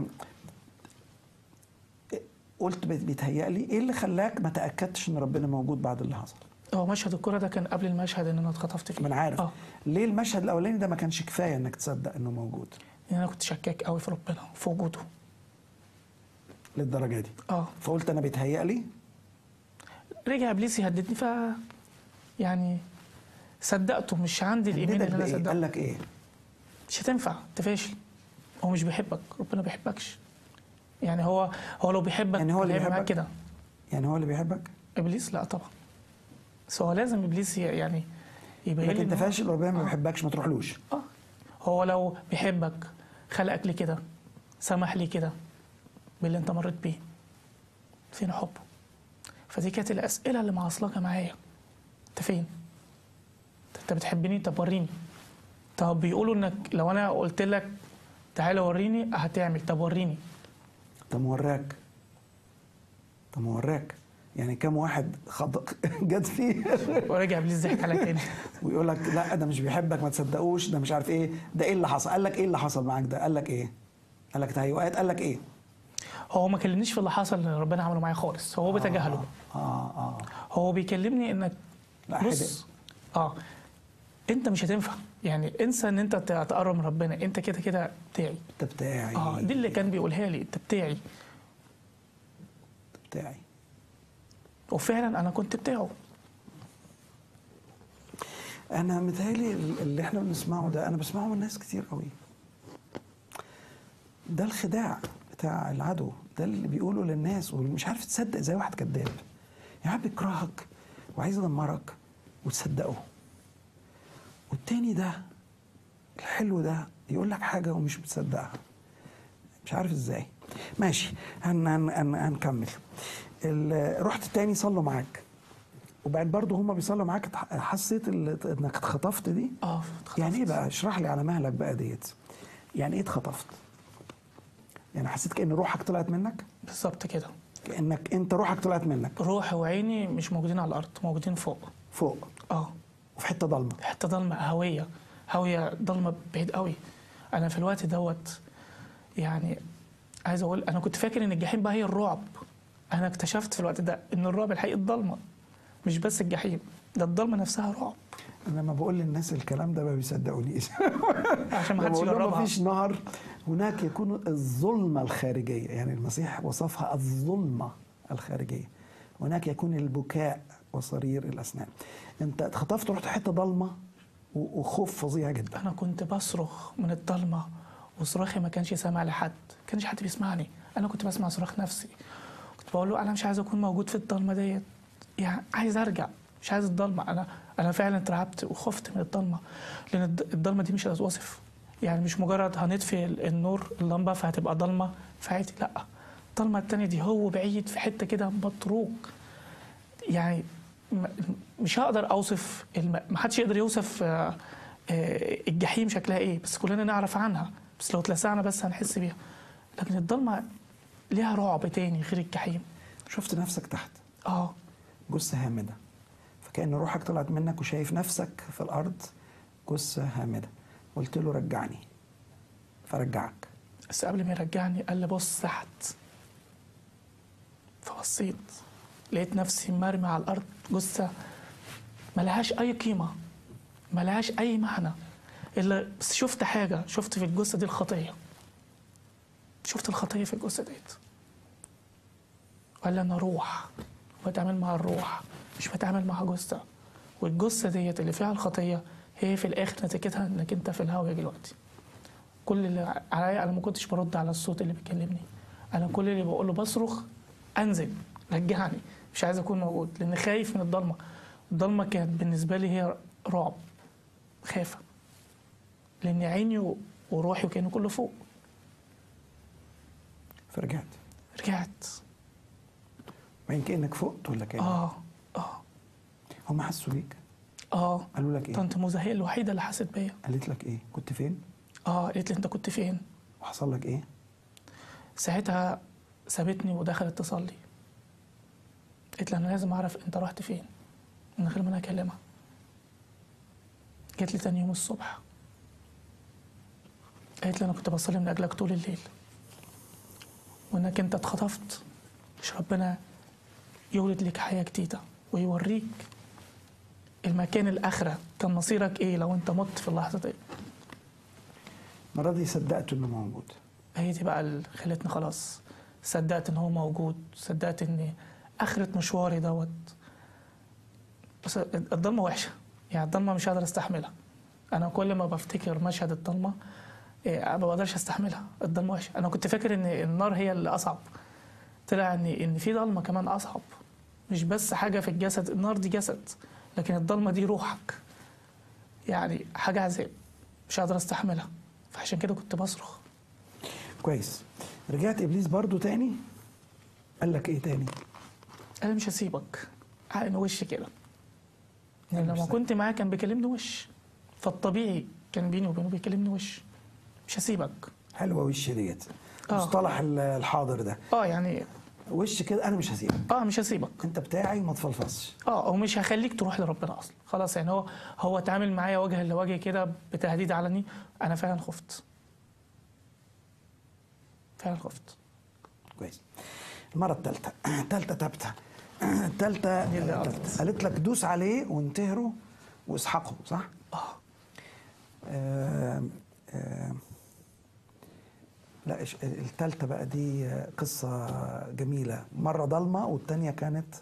قلت بيتهيألي. ايه اللي خلاك ما تاكدتش ان ربنا موجود بعد اللي حصل؟ مشهد الكرة ده كان قبل المشهد ان انا اتخطفت فيه. ما انا عارف. ليه المشهد الاولاني ده ما كانش كفايه انك تصدق انه موجود؟ لان انا كنت شكاك قوي في ربنا وفي وجوده للدرجه دي. فقلت انا بيتهيألي. رجع ابليس يهددني، يعني صدقته. مش عندي الايمان ان انا صدقته. قال لك ايه؟ مش هتنفع، انت فاشل، هو مش بيحبك، ربنا ما بيحبكش. يعني هو لو بيحبك يعني هو اللي بيحبك كده. يعني هو اللي بيحبك؟ ابليس لا طبعا، بس هو لازم ابليس يعني يبين لك انت فاشل وربنا ما بيحبكش، ما تروحلوش. هو لو بيحبك خلقك لي كده، سمح لي كده باللي انت مريت بيه، فين حبه؟ فدي كانت الاسئله اللي معصلجه معايا. انت فين؟ انت بتحبني؟ طب وريني. طب بيقولوا انك لو انا قلت لك تعالى وريني هتعمل، طب وريني. طب وراك يعني كم واحد جت فيه ورجع ابليس ضحك عليا تاني ويقول لك لا ده مش بيحبك، ما تصدقوش، ده مش عارف ايه، ده ايه اللي حصل؟ قال لك ايه اللي حصل معاك ده؟ قال لك ايه؟ قال لك تهيؤات؟ قال لك ايه؟ هو ما كلمنيش في اللي حصل اللي ربنا عمله معايا خالص، هو بتجاهله. هو بيكلمني انك بص انت مش هتنفع، يعني انسى ان انت تقرب من ربنا، انت كده كده بتاعي. انت بتاعي. دي اللي كان بيقولها لي، انت بتاعي. وفعلا انا كنت بتاعه. انا متهيألي اللي احنا بنسمعه ده انا بسمعه من ناس كتير قوي. ده الخداع بتاع العدو، ده اللي بيقوله للناس ومش عارف تصدق زي واحد كذاب. يعني بيكرهك وعايز يدمرك وتصدقه. والتاني ده الحلو ده يقول لك حاجه ومش بتصدقها، مش عارف ازاي. ماشي، هنكمل. رحت تاني صلوا معاك، وبعد برضه هما بيصلوا معاك حسيت انك اتخطفت دي؟ اتخطفت. يعني ايه بقى؟ اشرح لي على مهلك بقى ديت. يعني ايه اتخطفت؟ يعني حسيت كأن روحك طلعت منك؟ بالظبط كده، كأنك انت روحك طلعت منك. روحي وعيني مش موجودين على الارض، موجودين فوق. وفي حته ضلمه. حته ضلمه، هويه ضلمه بعيد قوي. انا في الوقت دوت يعني عايز اقول انا كنت فاكر ان الجحيم بقى هي الرعب. انا اكتشفت في الوقت ده ان الرعب الحقيقي الضلمه، مش بس الجحيم، ده الضلمه نفسها رعب. انا لما بقول للناس الكلام ده ما بيصدقونيش. عشان ما حدش يجربها. ما فيش نهر، هناك يكون الظلمه الخارجيه، يعني المسيح وصفها الظلمه الخارجيه. هناك يكون البكاء وصرير الاسنان. انت اتخطفت ورحت حته ضلمه وخوف فظيع جدا. انا كنت بصرخ من الضلمه وصراخي ما كانش سامع لحد، ما كانش حد بيسمعني، انا كنت بسمع صراخ نفسي. كنت بقول له انا مش عايز اكون موجود في الضلمه ديت، يعني عايز ارجع، مش عايز الضلمه. انا فعلا اترعبت وخفت من الضلمه، لان الضلمه دي مش هتتوصف. يعني مش مجرد هنطفي النور اللمبه فهتبقى ضلمه فعادي، لا، الضلمه التانيه دي هو بعيد في حته كده متروك. يعني مش هقدر اوصف ما حدش يقدر يوصف الجحيم شكلها ايه، بس كلنا نعرف عنها، بس لو اتلسعنا بس هنحس بيها. لكن الضلمه ليها رعب تاني غير الجحيم. شفت نفسك تحت جثه هامده، فكأن روحك طلعت منك وشايف نفسك في الارض جثه هامده. قلت له رجعني، فرجعك. بس قبل ما يرجعني قال لي بص تحت. فبصيت لقيت نفسي مرمي على الارض، جثه ملهاش اي قيمه، ملهاش اي معنى، الا بس شفت حاجه، شفت في الجثه دي الخطيه، شفت الخطيه في الجثه ديت. وقال لي انا روح وبتعامل مع الروح، مش بتعامل مع جثه، والجثه ديت اللي فيها الخطيه هي في الاخر نتيجتها انك انت في الهاويه دلوقتي. كل اللي عليا انا ما كنتش برد على الصوت اللي بيكلمني، انا كل اللي بقول له بصرخ انزل رجعني، مش عايز اكون موجود، لان خايف من الضلمه. الضلمه كانت بالنسبه لي هي رعب، خافه، لان عيني وروحي كانوا كله فوق. فرجعت. رجعت. وين كأنك فقت ولا كأنك؟ هم حسوا بيك؟ قالوا لك ايه؟ طنط موزة هي الوحيده اللي حست بيا. قالت لك ايه؟ كنت فين؟ قالت لي انت كنت فين؟ وحصل لك ايه؟ ساعتها سابتني ودخلت تصلي. قالت لي انا لازم اعرف انت رحت فين من غير ما انا اكلمها. جت لي تاني يوم الصبح قالت لي انا كنت بصلي من اجلك طول الليل، وانك انت اتخطفت، مش ربنا يولد لك حياه جديده ويوريك المكان الاخره، كان مصيرك ايه لو انت مت في اللحظه دي. المره دي صدقت انه موجود. هي دي بقى اللي خلتني خلاص صدقت ان هو موجود، صدقت ان اخره مشواري دوت. بس الضلمه وحشه، يعني الضلمه مش قادر استحملها. انا كل ما بفتكر مشهد الضلمه ما بقدرش استحملها. الضلمه وحشه. انا كنت فاكر ان النار هي اللي اصعب، طلع ان في ضلمه كمان اصعب، مش بس حاجه في الجسد، النار دي جسد، لكن الضلمه دي روحك، يعني حاجه عذاب مش قادر استحملها، فعشان كده كنت بصرخ. كويس. رجعت ابليس برضو تاني؟ قال لك ايه تاني؟ انا مش هسيبك، عقل وش كده، يعني لما كنت معاه كان بيكلمني وش، فالطبيعي كان بيني وبينه بيكلمني وش، مش هسيبك. حلوه وش ديت، مصطلح الحاضر ده. يعني وش كده، انا مش هسيبك. مش هسيبك، انت بتاعي وما تفلفصش. ومش هخليك تروح لربنا اصلا، خلاص. يعني هو اتعامل معايا وجها لوجه كده بتهديد علني. انا فعلا خفت، فعلا خفت. كويس. المره الثالثه تابته، الثالثه قالت لك دوس عليه وانتهروا واسحقوا، صح؟ لا، الثالثه بقى دي قصه جميله، مره ضلمه والثانيه كانت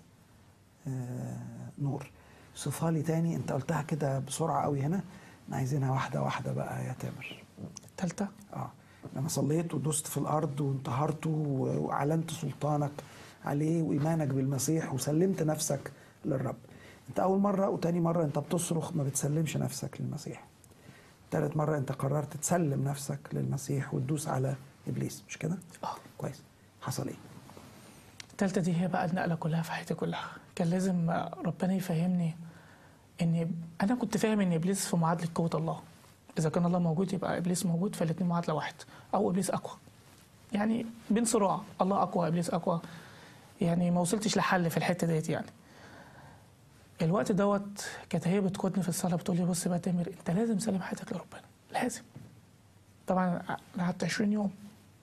نور. صفها لي تاني، انت قلتها كده بسرعه قوي هنا، احنا عايزينها واحده واحده بقى يا تامر. الثالثه لما صليت ودوست في الارض وانتهرته واعلنت سلطانك عليه وايمانك بالمسيح وسلمت نفسك للرب. انت اول مره وتاني مره انت بتصرخ ما بتسلمش نفسك للمسيح. ثالث مره انت قررت تسلم نفسك للمسيح وتدوس على ابليس، مش كده؟ كويس. حصل ايه؟ الثالثه دي هي بقى النقله كلها في حياتي كلها. كان لازم ربنا يفهمني ان انا كنت فاهم ان ابليس في معادله قوه الله. اذا كان الله موجود يبقى ابليس موجود، فالاثنين معادله واحد، او ابليس اقوى. يعني بين صراع، الله اقوى ابليس اقوى، يعني ما وصلتش لحل في الحته ديت. يعني الوقت دوت كانت هي بتقودني في الصلاه بتقول لي بص بقى تامر، انت لازم تسلم حياتك لربنا، لازم. طبعا انا قعدت 20 يوم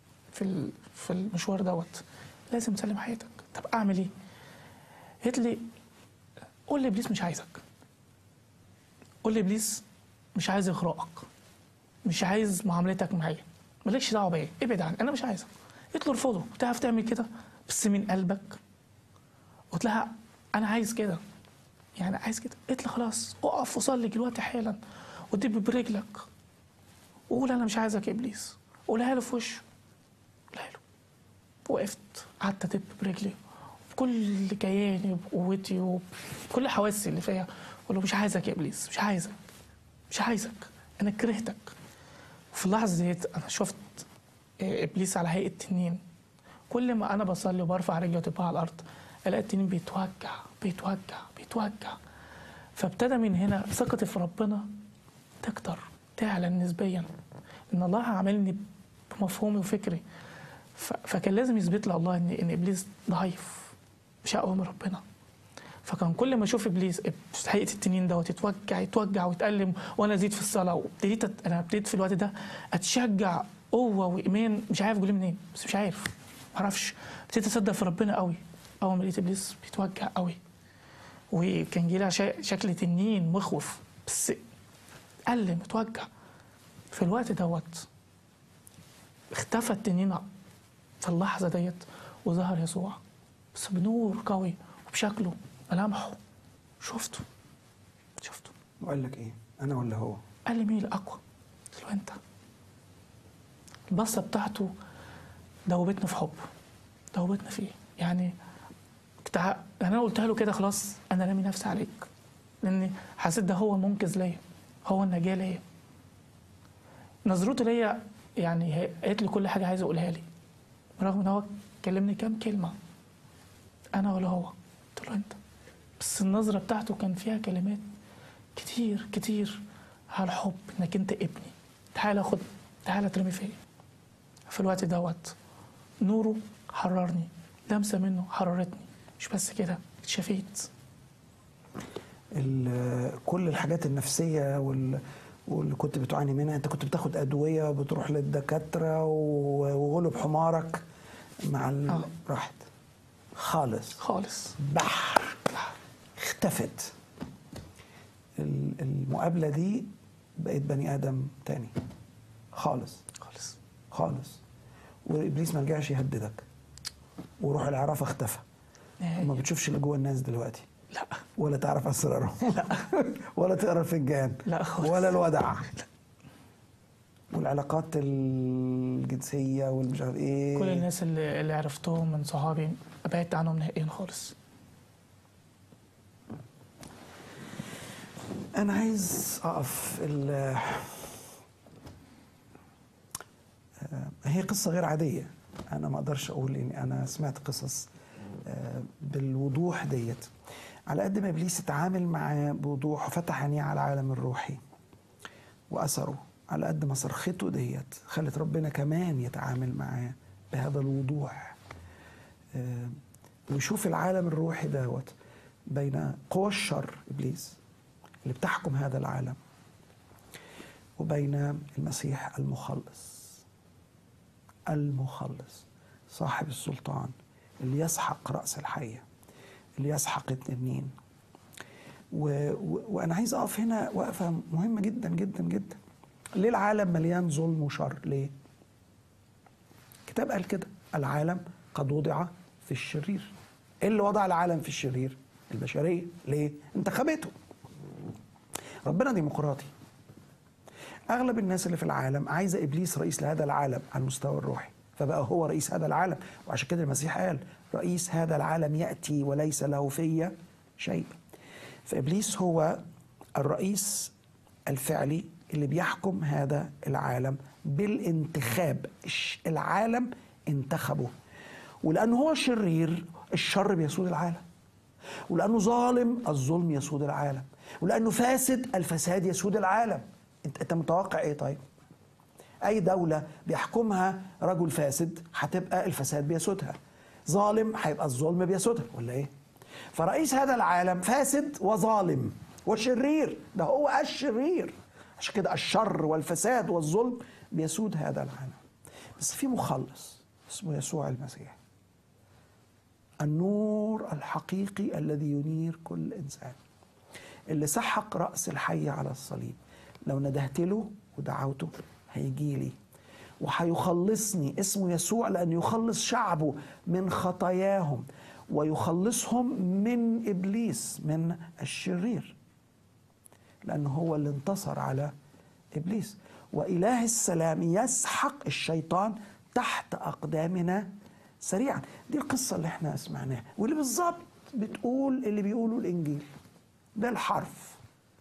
في المشوار دوت. لازم تسلم حياتك. طب اعمل ايه؟ قالت لي قول لابليس مش عايزك، قول لابليس مش عايز اغراءك، مش عايز معاملتك معايا، مالكش دعوه بيا، ابعد عني، انا مش عايزك. قلت له ارفضه. تعرف تعمل كده بس من قلبك؟ قلت لها انا عايز كده، يعني عايز كده. قلت لي خلاص اقف وصلي دلوقتي حالا ودب برجلك وقول انا مش عايزك يا ابليس، قولها له في وشه، قولها له. وقفت قعدت ادب برجلي بكل كياني وبقوتي وبكل حواسي اللي فيها، اقول له مش عايزك يا ابليس، مش عايزك، مش عايزك، انا كرهتك. وفي اللحظه ديت انا شفت ابليس على هيئه تنين. كل ما انا بصلي وبرفع رجلي وتبقى على الارض الاقي التنين بيتوجع بيتوجع بيتوجع. فابتدى من هنا ثقتي في ربنا تكتر، تعلى نسبيا، ان الله عاملني بمفهومي وفكري. فكان لازم يثبت لي الله ان ابليس ضعيف مش اقوى من ربنا. فكان كل ما اشوف ابليس في هيئه التنين دوت يتوجع يتوجع ويتألم وانا ازيد في الصلاه. انا ابتديت في الوقت ده اتشجع قوه وايمان مش عارف اقول منين، بس مش عارف، ما اعرفش. ابتديت اصدق في ربنا قوي اول ما لقيت ابليس بيتوجع قوي، وكان جه لها شكل تنين مخوف بس ألم اتوجع. في الوقت دوت اختفى التنين في اللحظه ديت وظهر يسوع بس بنور قوي وبشكله ملامحه. شفته. وقال لك ايه؟ انا ولا هو؟ قال لي مين الاقوى؟ قلت له انت. البصه بتاعته دوبتنا في حب، دوبتنا فيه. يعني انا قلتها له كده خلاص انا رامي نفسي عليك، لاني حسيت ده هو المنقذ ليا، هو النجاه ليا. نظرته ليا يعني قالت لي كل حاجه عايز اقولها لي، رغم ان هو كلمني كام كلمه انا ولا هو. قلت له انت. بس النظره بتاعته كان فيها كلمات كتير كتير على الحب، انك انت ابني، تعالى خد، تعالى ترمي فيا. في الوقت دوت نوره حررني، لمسه منه حررتني. مش بس كده، اتشفيت. كل الحاجات النفسيه واللي كنت بتعاني منها، انت كنت بتاخد ادويه وبتروح للدكاتره وغلب حمارك مع راحت خالص بحر اختفت. المقابله دي بقيت بني ادم تاني خالص. وابليس ما رجعش يهددك، وروح العرافه اختفى. ما بتشوفش اللي جوه الناس دلوقتي، لا، ولا تعرف اسرارهم، لا، ولا تقرا الفنجان، لا خالص، ولا الودع، والعلاقات الجنسيه والمش عارف ايه. كل الناس اللي عرفتهم من صحابي ابعدت عنهم نهائيا خالص. انا عايز اقف. هي قصه غير عاديه. انا ما اقدرش اقول اني انا سمعت قصص بالوضوح ديت. على قد ما ابليس اتعامل معاه بوضوح وفتح عينيه على العالم الروحي واثره، على قد ما صرخته ديت خلت ربنا كمان يتعامل معاه بهذا الوضوح، ويشوف العالم الروحي دوت بين قوى الشر ابليس اللي بتحكم هذا العالم، وبين المسيح المخلص صاحب السلطان اللي يسحق رأس الحية، اللي يسحق التنين. وأنا عايز أقف هنا وقفة مهمة جدا جدا جدا. ليه العالم مليان ظلم وشر؟ ليه؟ الكتاب قال كده: العالم قد وضع في الشرير. إيه اللي وضع العالم في الشرير؟ البشرية. ليه؟ انتخبته. ربنا ديمقراطي. أغلب الناس اللي في العالم عايزة إبليس رئيس لهذا العالم على المستوى الروحي، فبقى هو رئيس هذا العالم. وعشان كده المسيح قال: رئيس هذا العالم يأتي وليس له في شيء. فإبليس هو الرئيس الفعلي اللي بيحكم هذا العالم بالانتخاب. العالم انتخبه، ولأنه هو شرير الشر بيسود العالم، ولأنه ظالم الظلم يسود العالم، ولأنه فاسد الفساد يسود العالم. انت متوقع ايه؟ طيب اي دولة بيحكمها رجل فاسد هتبقى الفساد بيسودها، ظالم هيبقى الظلم بيسودها، ولا ايه؟ فرئيس هذا العالم فاسد وظالم وشرير، ده هو الشرير. عشان كده الشر والفساد والظلم بيسود هذا العالم. بس في مخلص اسمه يسوع المسيح، النور الحقيقي الذي ينير كل إنسان، اللي سحق رأس الحي على الصليب. لو ندهت له ودعوته هيجي لي وهيخلصني. اسمه يسوع لأنه يخلص شعبه من خطاياهم ويخلصهم من إبليس، من الشرير، لأنه هو اللي انتصر على إبليس. وإله السلام يسحق الشيطان تحت أقدامنا سريعا. دي القصة اللي احنا سمعناها، واللي بالظبط بتقول اللي بيقوله الإنجيل بالحرف.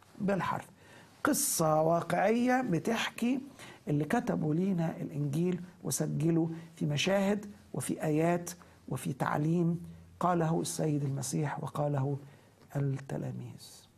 قصة واقعية بتحكي اللي كتبوا لينا الإنجيل وسجلوا في مشاهد وفي آيات وفي تعليم قاله السيد المسيح وقاله التلاميذ.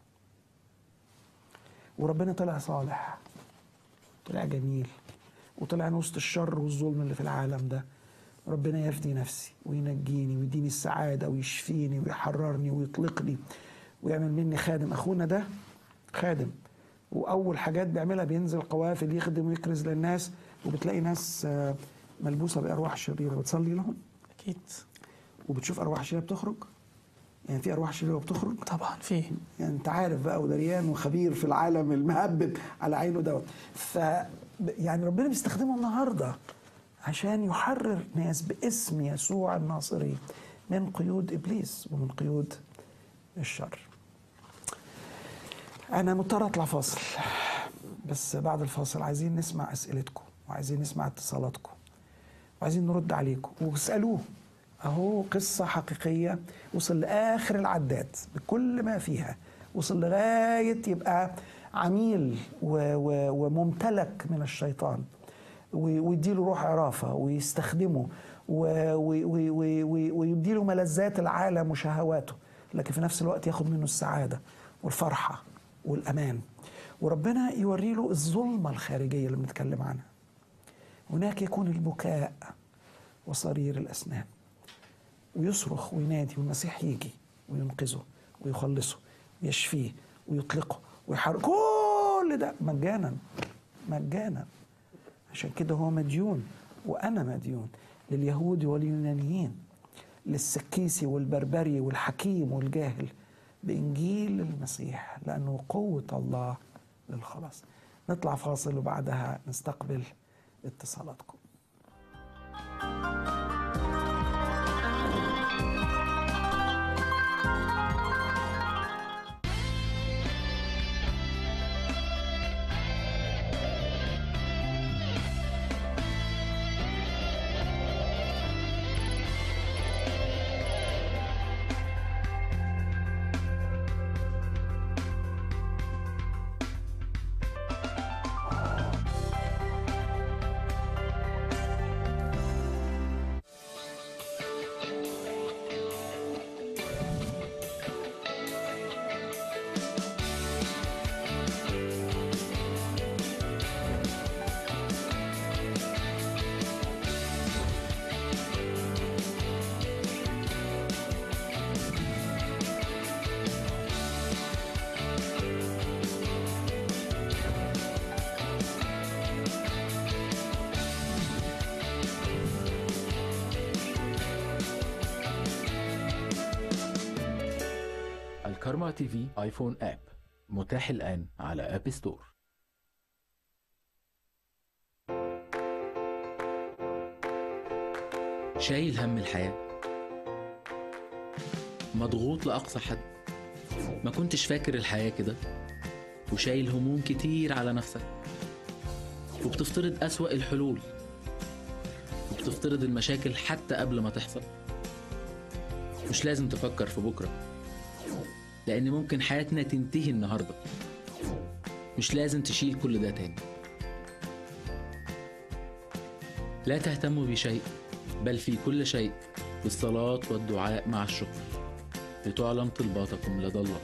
وربنا طلع صالح، طلع جميل، وطلع من وسط الشر والظلم اللي في العالم ده. ربنا يفدي نفسي وينجيني ويديني السعادة ويشفيني ويحررني ويطلقني ويعمل مني خادم. أخونا ده خادم، وأول حاجات بيعملها بينزل قوافل يخدم ويكرز للناس، وبتلاقي ناس ملبوسة بأرواح شريرة بتصلي لهم. أكيد. وبتشوف أرواح شريرة بتخرج. يعني في أرواح شريرة بتخرج طبعا في، يعني أنت عارف بقى ودريان وخبير في العالم المهبب على عينه دوت. يعني ربنا بيستخدمه النهارده عشان يحرر ناس باسم يسوع الناصري من قيود إبليس ومن قيود الشر. أنا مضطر أطلع فاصل، بس بعد الفاصل عايزين نسمع أسئلتكم وعايزين نسمع اتصالاتكم وعايزين نرد عليكم واسألوه. أهو قصة حقيقية وصل لآخر العداد بكل ما فيها، وصل لغاية يبقى عميل وممتلك من الشيطان ويديله روح عرافة ويستخدمه ويديله ملذات العالم وشهواته، لكن في نفس الوقت ياخد منه السعادة والفرحة والأمان. وربنا يوري له الظلمة الخارجية اللي بنتكلم عنها. هناك يكون البكاء وصرير الأسنان، ويصرخ وينادي، والمسيح يجي وينقذه ويخلصه ويشفيه ويطلقه ويحرك. كل ده مجانا. عشان كده هو مديون وأنا مديون، لليهود واليونانيين، للسكيسي والبربري والحكيم والجاهل، بإنجيل المسيح، لأنه قوة الله للخلاص. نطلع فاصل وبعدها نستقبل اتصالاتكم. كارما تي في آيفون آب متاح الآن على آب ستور. شايل هم الحياة، مضغوط لأقصى حد، ما كنتش فاكر الحياة كده، وشايل هموم كتير على نفسك، وبتفترض أسوأ الحلول، وبتفترض المشاكل حتى قبل ما تحصل. مش لازم تفكر في بكرة، لأن ممكن حياتنا تنتهي النهاردة. مش لازم تشيل كل ده تاني. لا تهتموا بشيء، بل في كل شيء بالصلاة والدعاء مع الشكر لتعلم طلباتكم لدى الله.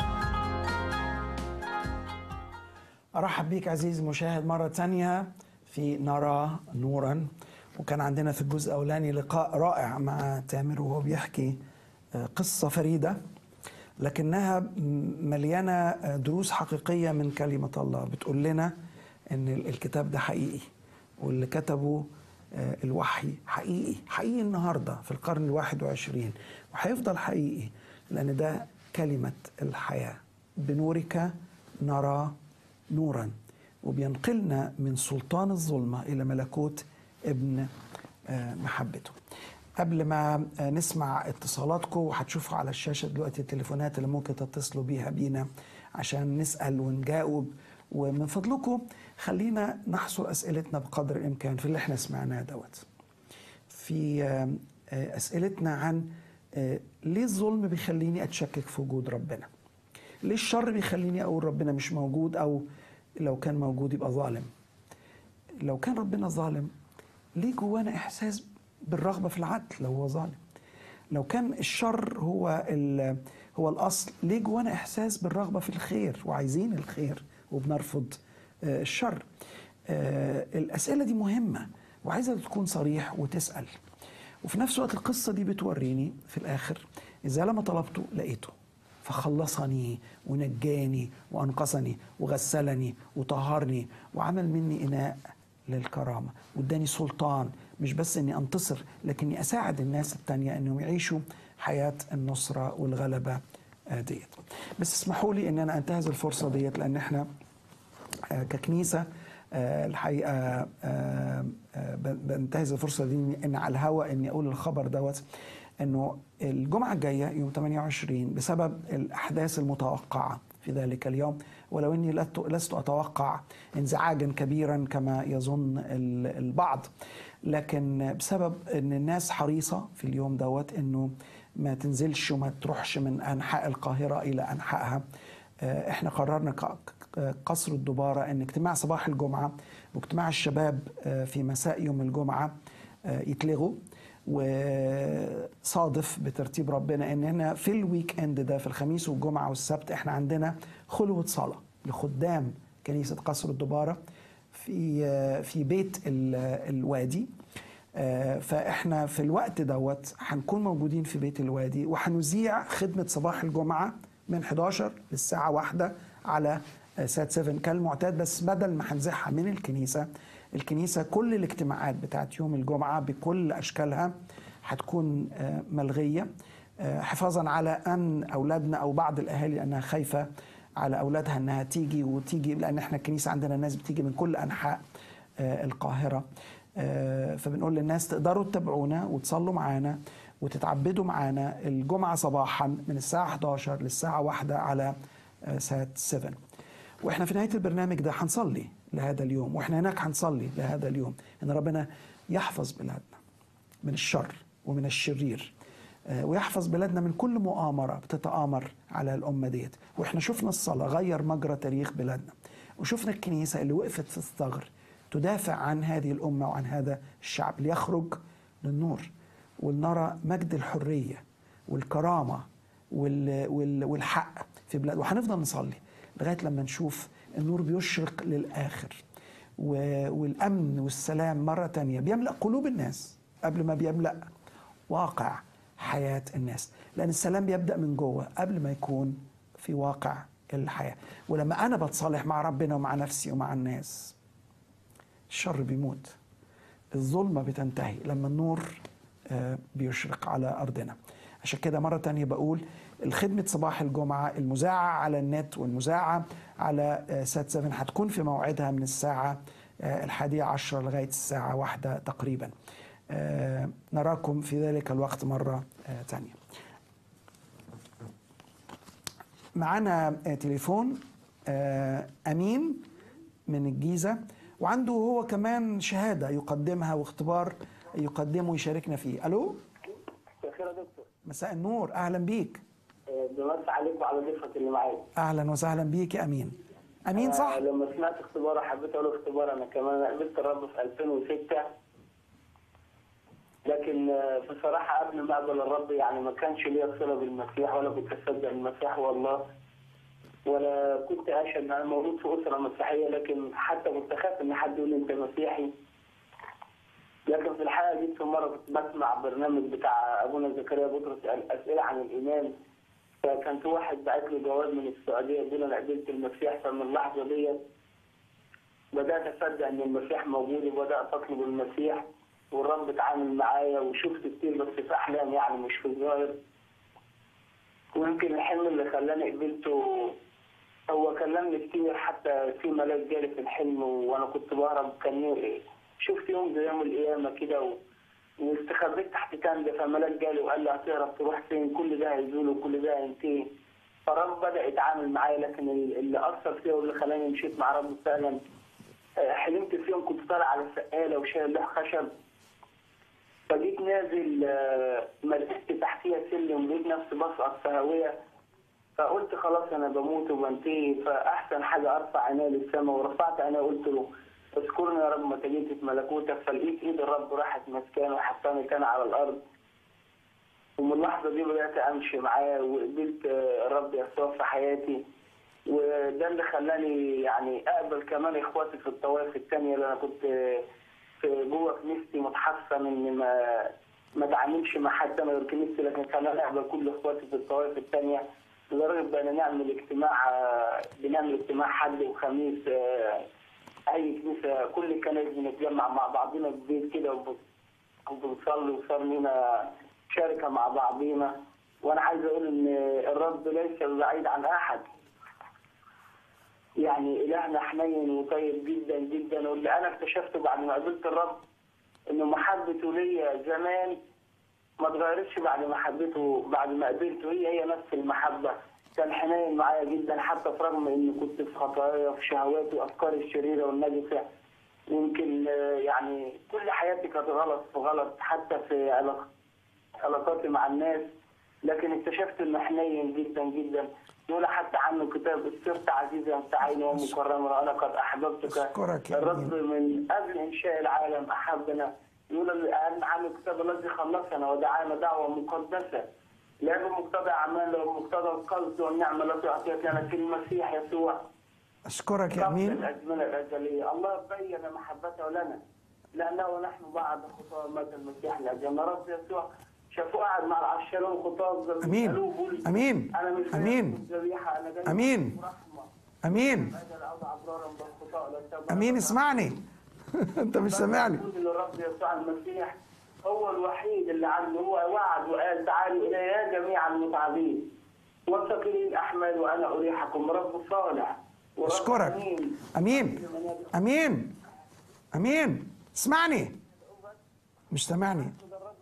أرحب بيك عزيزي المشاهد مرة تانية في نرى نورا. وكان عندنا في الجزء الأولاني لقاء رائع مع تامر وهو بيحكي قصة فريدة لكنها مليانة دروس حقيقية من كلمة الله بتقول لنا إن الكتاب ده حقيقي، واللي كتبه الوحي حقيقي النهاردة في القرن 21، وهيفضل حقيقي لأن ده كلمة الحياة. بنورك نرى نورا، وبينقلنا من سلطان الظلمة إلى ملكوت ابن محبته. قبل ما نسمع اتصالاتكم، وهتشوفوا على الشاشة دلوقتي التليفونات اللي ممكن تتصلوا بيها بينا عشان نسأل ونجاوب، ومن فضلكم خلينا نحصر أسئلتنا بقدر الإمكان في اللي احنا سمعناه دوت. في أسئلتنا عن ليه الظلم بيخليني أتشكك في وجود ربنا؟ ليه الشر بيخليني أقول ربنا مش موجود، أو لو كان موجود يبقى ظالم؟ لو كان ربنا ظالم ليه جوانا إحساس بالرغبة في العدل لو هو ظالم؟ لو كان الشر هو الأصل ليه جوانا إحساس بالرغبة في الخير وعايزين الخير وبنرفض الشر؟ الأسئلة دي مهمة وعايزة تكون صريح وتسأل. وفي نفس الوقت القصة دي بتوريني في الآخر إذا لما طلبته لقيته، فخلصني ونجاني وأنقذني وغسلني وطهرني وعمل مني إناء للكرامة، واداني سلطان مش بس إني أنتصر لكني أساعد الناس التانية إنهم يعيشوا حياة النصرة والغلبة ديت. بس اسمحوا لي إن أنا أنتهز الفرصة ديت لأن إحنا ككنيسة الحقيقة بنتهز الفرصة دي إن على الهواء إني أقول الخبر دوت إنه الجمعة الجاية يوم 28 بسبب الأحداث المتوقعة في ذلك اليوم، ولو إني لست أتوقع انزعاجا كبيرا كما يظن البعض، لكن بسبب إن الناس حريصة في اليوم دوت إنه ما تنزلش وما تروحش من أنحاء القاهرة إلى أنحائها، إحنا قررنا قصر الدبارة إن اجتماع صباح الجمعة واجتماع الشباب في مساء يوم الجمعة يتلغوا، وصادف بترتيب ربنا ان هنا في الويك اند ده في الخميس والجمعه والسبت احنا عندنا خلوه صلاه لخدام كنيسه قصر الدباره في بيت الوادي. فاحنا في الوقت دوت هنكون موجودين في بيت الوادي وهنذيع خدمه صباح الجمعه من 11 للساعه 1 على سات 7 كالمعتاد، بس بدل ما هنذيعها من الكنيسة كل الاجتماعات بتاعت يوم الجمعة بكل أشكالها هتكون ملغية، حفاظا على أمن أولادنا أو بعض الأهالي أنها خايفة على أولادها أنها تيجي لأن احنا الكنيسة عندنا ناس بتيجي من كل أنحاء القاهرة، فبنقول للناس تقدروا تتابعونا وتصلوا معانا وتتعبدوا معانا الجمعة صباحا من الساعة 11 للساعة 1 على سات 7. واحنا في نهاية البرنامج ده هنصلي لهذا اليوم، واحنا هناك هنصلي لهذا اليوم ان ربنا يحفظ بلادنا من الشر ومن الشرير، ويحفظ بلادنا من كل مؤامرة بتتآمر على الأمة ديت. واحنا شفنا الصلاة غير مجرى تاريخ بلادنا، وشفنا الكنيسة اللي وقفت في الثغر تدافع عن هذه الأمة وعن هذا الشعب ليخرج للنور ولنرى مجد الحرية والكرامة والحق في بلاد. وهنفضل نصلي لغاية لما نشوف النور بيشرق للآخر والأمن والسلام مرة تانية بيملأ قلوب الناس قبل ما بيملأ واقع حياة الناس، لأن السلام بيبدأ من جوه قبل ما يكون في واقع الحياة. ولما أنا بتصالح مع ربنا ومع نفسي ومع الناس الشر بيموت، الظلمة بتنتهي لما النور بيشرق على أرضنا. عشان كده مرة تانية بقول الخدمة صباح الجمعة المذاعة على النت والمذاعة على سات 7 هتكون في موعدها من الساعة 11 لغاية الساعة 1 تقريبا. نراكم في ذلك الوقت مرة تانية. معنا تليفون أمين من الجيزة، وعنده هو كمان شهادة يقدمها واختبار يقدمه ويشاركنا فيه. ألو؟ مساء الخير يا دكتور. مساء النور، أهلا بيك. بمسي عليك وعلى ضيفك اللي معاك. أهلا وسهلا بيك يا أمين. أمين صح؟ لما سمعت اختباره حبيت أقول اختبار. أنا كمان قابلت الرب في 2006، لكن بصراحة قبل ما أقبل الرب يعني ما كانش ليا صلة بالمسيح ولا كنت أصدق المسيح والله. ولا كنت اشهد. انا مولود في اسره مسيحيه، لكن حتى كنت اخاف ان حد يقول لي انت مسيحي. لكن في الحقيقه جيت في مره كنت بسمع برنامج بتاع ابونا زكريا بطرس اسئله عن الايمان، فكان في واحد بعت لي جواب من السعوديه بيقول انا قبلت المسيح. فمن اللحظه ديت بدات اصدق ان المسيح موجود، وبدات اطلب المسيح، والرب اتعامل معايا وشفت كتير بس في احلام يعني مش في الظاهر. ويمكن الحلم اللي خلاني قبلته هو كلمني كتير، حتى في ملاك جالي في الحلم وانا كنت بهرب. كان شفت يوم زي يوم القيامه كده واستخبيت تحت كنده، فملاك جالي وقال لي هتهرب تروح فين؟ كل ده هيزول وكل ده هينتهي. فالرب بدا يتعامل معايا، لكن اللي اثر فيا واللي خلاني مشيت مع رب فعلا، حلمت في يوم كنت طالع على السقاله وشايل لوح خشب، فجيت نازل ملقت تحتيها سلم ولقيت نفسي بسقط في هويه. فقلت خلاص انا بموت وبنتهي، فاحسن حاجه ارفع عيني للسماء. ورفعت عيني قلت له اذكرني يا رب متى جيت في ملكوتك. فلقيت ايد الرب راحت مسكاني وحطاني كان على الارض. ومن اللحظه دي بدات امشي معاه وقبلت الرب يسوع في حياتي. وده اللي خلاني يعني اقبل كمان اخواتي في الطوائف الثانيه اللي انا كنت في جوه كنيستي متحصن ان ما اتعاملش مع حد انا غير كنيستي، لكن خلاني اقبل كل اخواتي في الطوائف الثانيه. لدرجه بقينا بنعمل اجتماع حد وخميس، اي كنيسه كل الكنائس بنتجمع مع بعضنا في البيت كده وبنصلي وصار لنا شركه مع بعضينا. وانا عايز اقول ان الرب ليس بعيد عن احد، يعني الهنا حنين وطيب جدا جدا. واللي انا اكتشفته بعد ما قابلت الرب انه محبته ليا زمان ما اتغيرتش بعد محبته بعد ما قابلته، هي نفس المحبه. كان حنين معايا جدا حتى رغم اني كنت في خطايا وفي شهواتي وافكاري الشريره والنجسه. يمكن يعني كل حياتي كانت غلط في غلط، حتى في علاقاتي مع الناس، لكن اكتشفت انه حنين جدا جدا. يقول حتى عنه كتاب صرت عزيزا انت عيني ومكرما وانا قد احببتك. الرب من قبل انشاء العالم احبنا. يقول عنه الكتاب الذي خلصنا ودعانا دعوه مقدسه لا بمقتضى اعمال له بمقتضى القصد والنعمه التي اعطيت لنا في المسيح يسوع. اشكرك يا امين. الازمنه الازليه الله بين محبته لنا لانه نحن بعد خطاه مات المسيح لاجلنا. رب يسوع شافوه قاعد مع العشرين خطاه. امين امين امين امين امين امين. اسمعني انت مش سامعني. الرب يسوع المسيح هو الوحيد اللي عنده، هو وعد وقال تعالوا الي يا جميع المتعبين وثقيلي الاحمال وانا اريحكم. رب صالح ورب اشكرك. امين امين امين. اسمعني. مش سامعني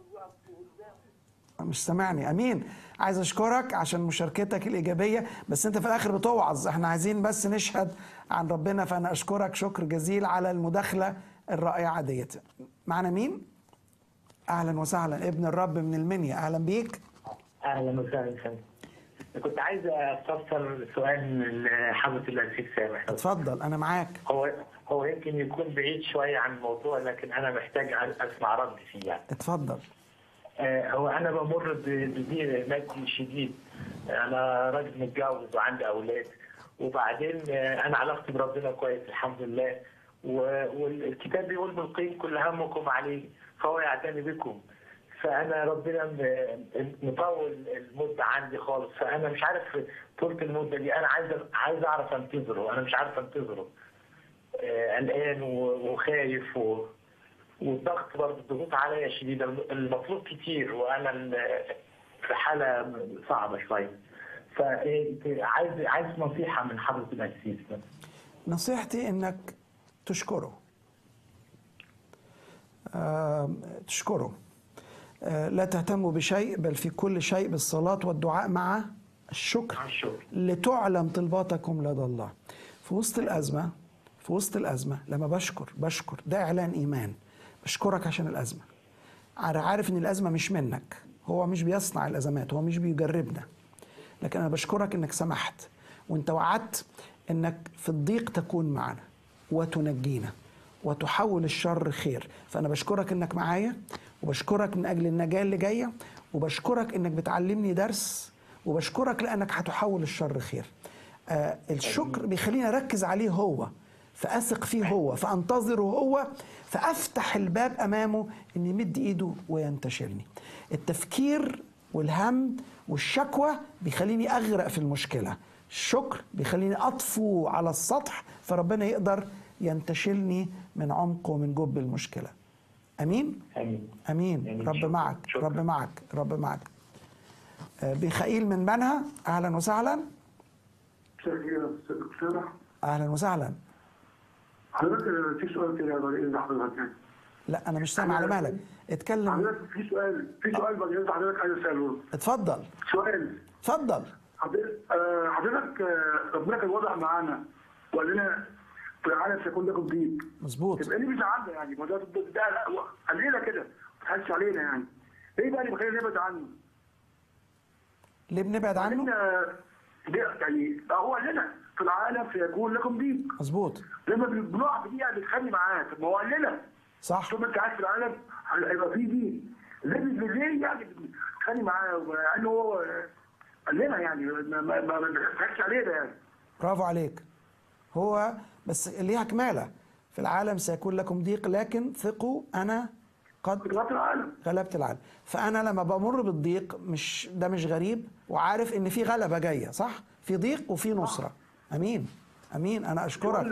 مش سامعني. امين. عايز اشكرك عشان مشاركتك الايجابيه، بس انت في الاخر بتوعظ، احنا عايزين بس نشهد عن ربنا. فانا اشكرك شكر جزيل على المداخله الرائعه ديت. معنا مين؟ اهلا وسهلا ابن الرب من المنيا، اهلا بيك. اهلا وسهلا. كنت عايز استفسر سؤال من حضرة الأسيس سامح. اتفضل انا معاك. هو يمكن يكون بعيد شويه عن الموضوع، لكن انا محتاج اسمع رد فيه يعني. اتفضل. هو انا بمر بضيق مادي شديد. انا راجل متجوز وعندي اولاد، وبعدين انا علاقتي بربنا كويس الحمد لله، والكتاب بيقول بالقيم كل همكم عليه فهو يعتني بكم. فانا ربنا مطول المده عندي خالص، فانا مش عارف طولة المده دي. انا عايز اعرف انتظره، انا مش عارف انتظره. قلقان وخايف والضغط برضه الضغوط عليا شديده، المطلوب كتير وانا في حاله صعبه شويه. فعايز نصيحه من حضرة الأسيس. نصيحتي انك تشكره. تشكره. لا تهتموا بشيء بل في كل شيء بالصلاة والدعاء مع الشكر لتعلم طلباتكم لدى الله. في وسط الأزمة لما بشكر ده إعلان إيمان. بشكرك عشان الأزمة، عارف إن الأزمة مش منك، هو مش بيصنع الأزمات، هو مش بيجربنا، لكن أنا بشكرك إنك سمحت وإنت وعدت إنك في الضيق تكون معنا وتنجينا وتحول الشر خير. فأنا بشكرك إنك معايا، وبشكرك من أجل النجاة اللي جاية، وبشكرك إنك بتعلمني درس، وبشكرك لأنك هتحول الشر خير. الشكر بيخليني أركز عليه هو، فأثق فيه هو، فأنتظره هو، فأفتح الباب أمامه إن يمد إيده وينتشلني. التفكير والهم والشكوى بيخليني أغرق في المشكلة، الشكر بيخليني أطفو على السطح، فربنا يقدر ينتشلني من عمق ومن جب المشكلة. أمين؟ أمين. رب معك، رب معك، رب معك. بخائيل من منها، أهلا وسهلا. أهلا وسهلا. حضرتك في سؤال كده بعد حضرتك. لا أنا مش سامع على مهلك، اتكلم. حضرتك في سؤال بعد إذن حضرتك عايز أسأله. اتفضل. سؤال. اتفضل. حضرتك ربنا كان واضح معانا وقال لنا في العالم سيكون لكم ضيق. مظبوط. يبقى ليه بيزعلنا يعني؟ ما ده قليله كده ما تحسش علينا يعني. ايه بقى اللي بيخلينا نبعد عنه؟ ليه بنبعد عنه؟ يعني هو قال لنا في العالم سيكون لكم ضيق. مظبوط. لما بنقع في دقيقه بنتخانق معاه، طب ما هو قال لنا صح. طول ما انت قاعد في العالم هيبقى في ضيق. ليه يعني بنتخانق معاه مع انه هو قال لنا يعني ما بنتخانقش علينا يعني. برافو عليك. هو بس ليها كماله، في العالم سيكون لكم ضيق لكن ثقوا انا قد غلبت العالم. فانا لما بمر بالضيق ده مش غريب، وعارف ان في غلبه جايه، صح؟ في ضيق وفي نصره. امين امين. انا اشكرك.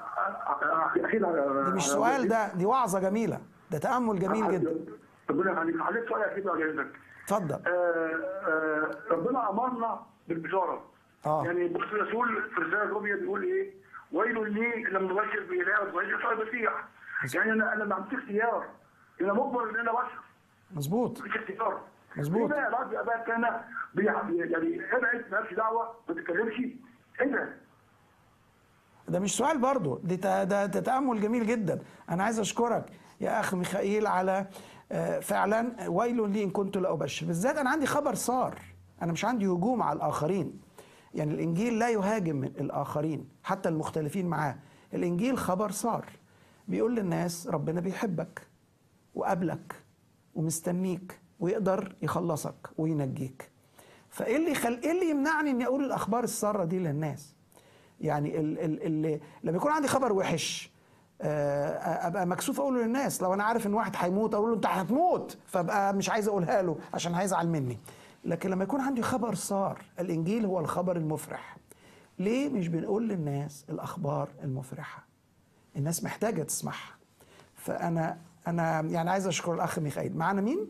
دي مش سؤال، دي وعظه جميله، ده تامل جميل جدا. ربنا يخليك. عليك سؤال اكيد على اتفضل. ربنا امرنا بالبشاره. يعني بص الرسول في رساله روميا بيقول ايه؟ ويل لي لما بشر باله وبشر المسيح. يعني انا ما عنديش اختيار، انا مجبر ان انا بشر. مظبوط. مفيش اختيار. مظبوط. ليه بقى بعض الاباء كان يعني ابعد مالكش دعوه ما تتكلمش. ايه ده مش سؤال برضه، ده تامل جميل جدا. انا عايز اشكرك يا اخ ميخائيل على فعلا ويل لي ان كنت لا ابشر. بالذات انا عندي خبر صار، انا مش عندي هجوم على الاخرين. يعني الانجيل لا يهاجم الاخرين حتى المختلفين معاه، الانجيل خبر صار بيقول للناس ربنا بيحبك وقابلك ومستنيك ويقدر يخلصك وينجيك. فايه اللي يمنعني اني اقول الاخبار الساره دي للناس؟ يعني لما يكون عندي خبر وحش ابقى مكسوف اقوله للناس. لو انا عارف ان واحد هيموت اقول له انت هتموت، فابقى مش عايز اقولها له عشان هيزعل مني. لكن لما يكون عندي خبر صار، الانجيل هو الخبر المفرح. ليه مش بنقول للناس الاخبار المفرحه؟ الناس محتاجه تسمعها. فانا يعني عايز اشكر الاخ ميخائيل. معانا مين؟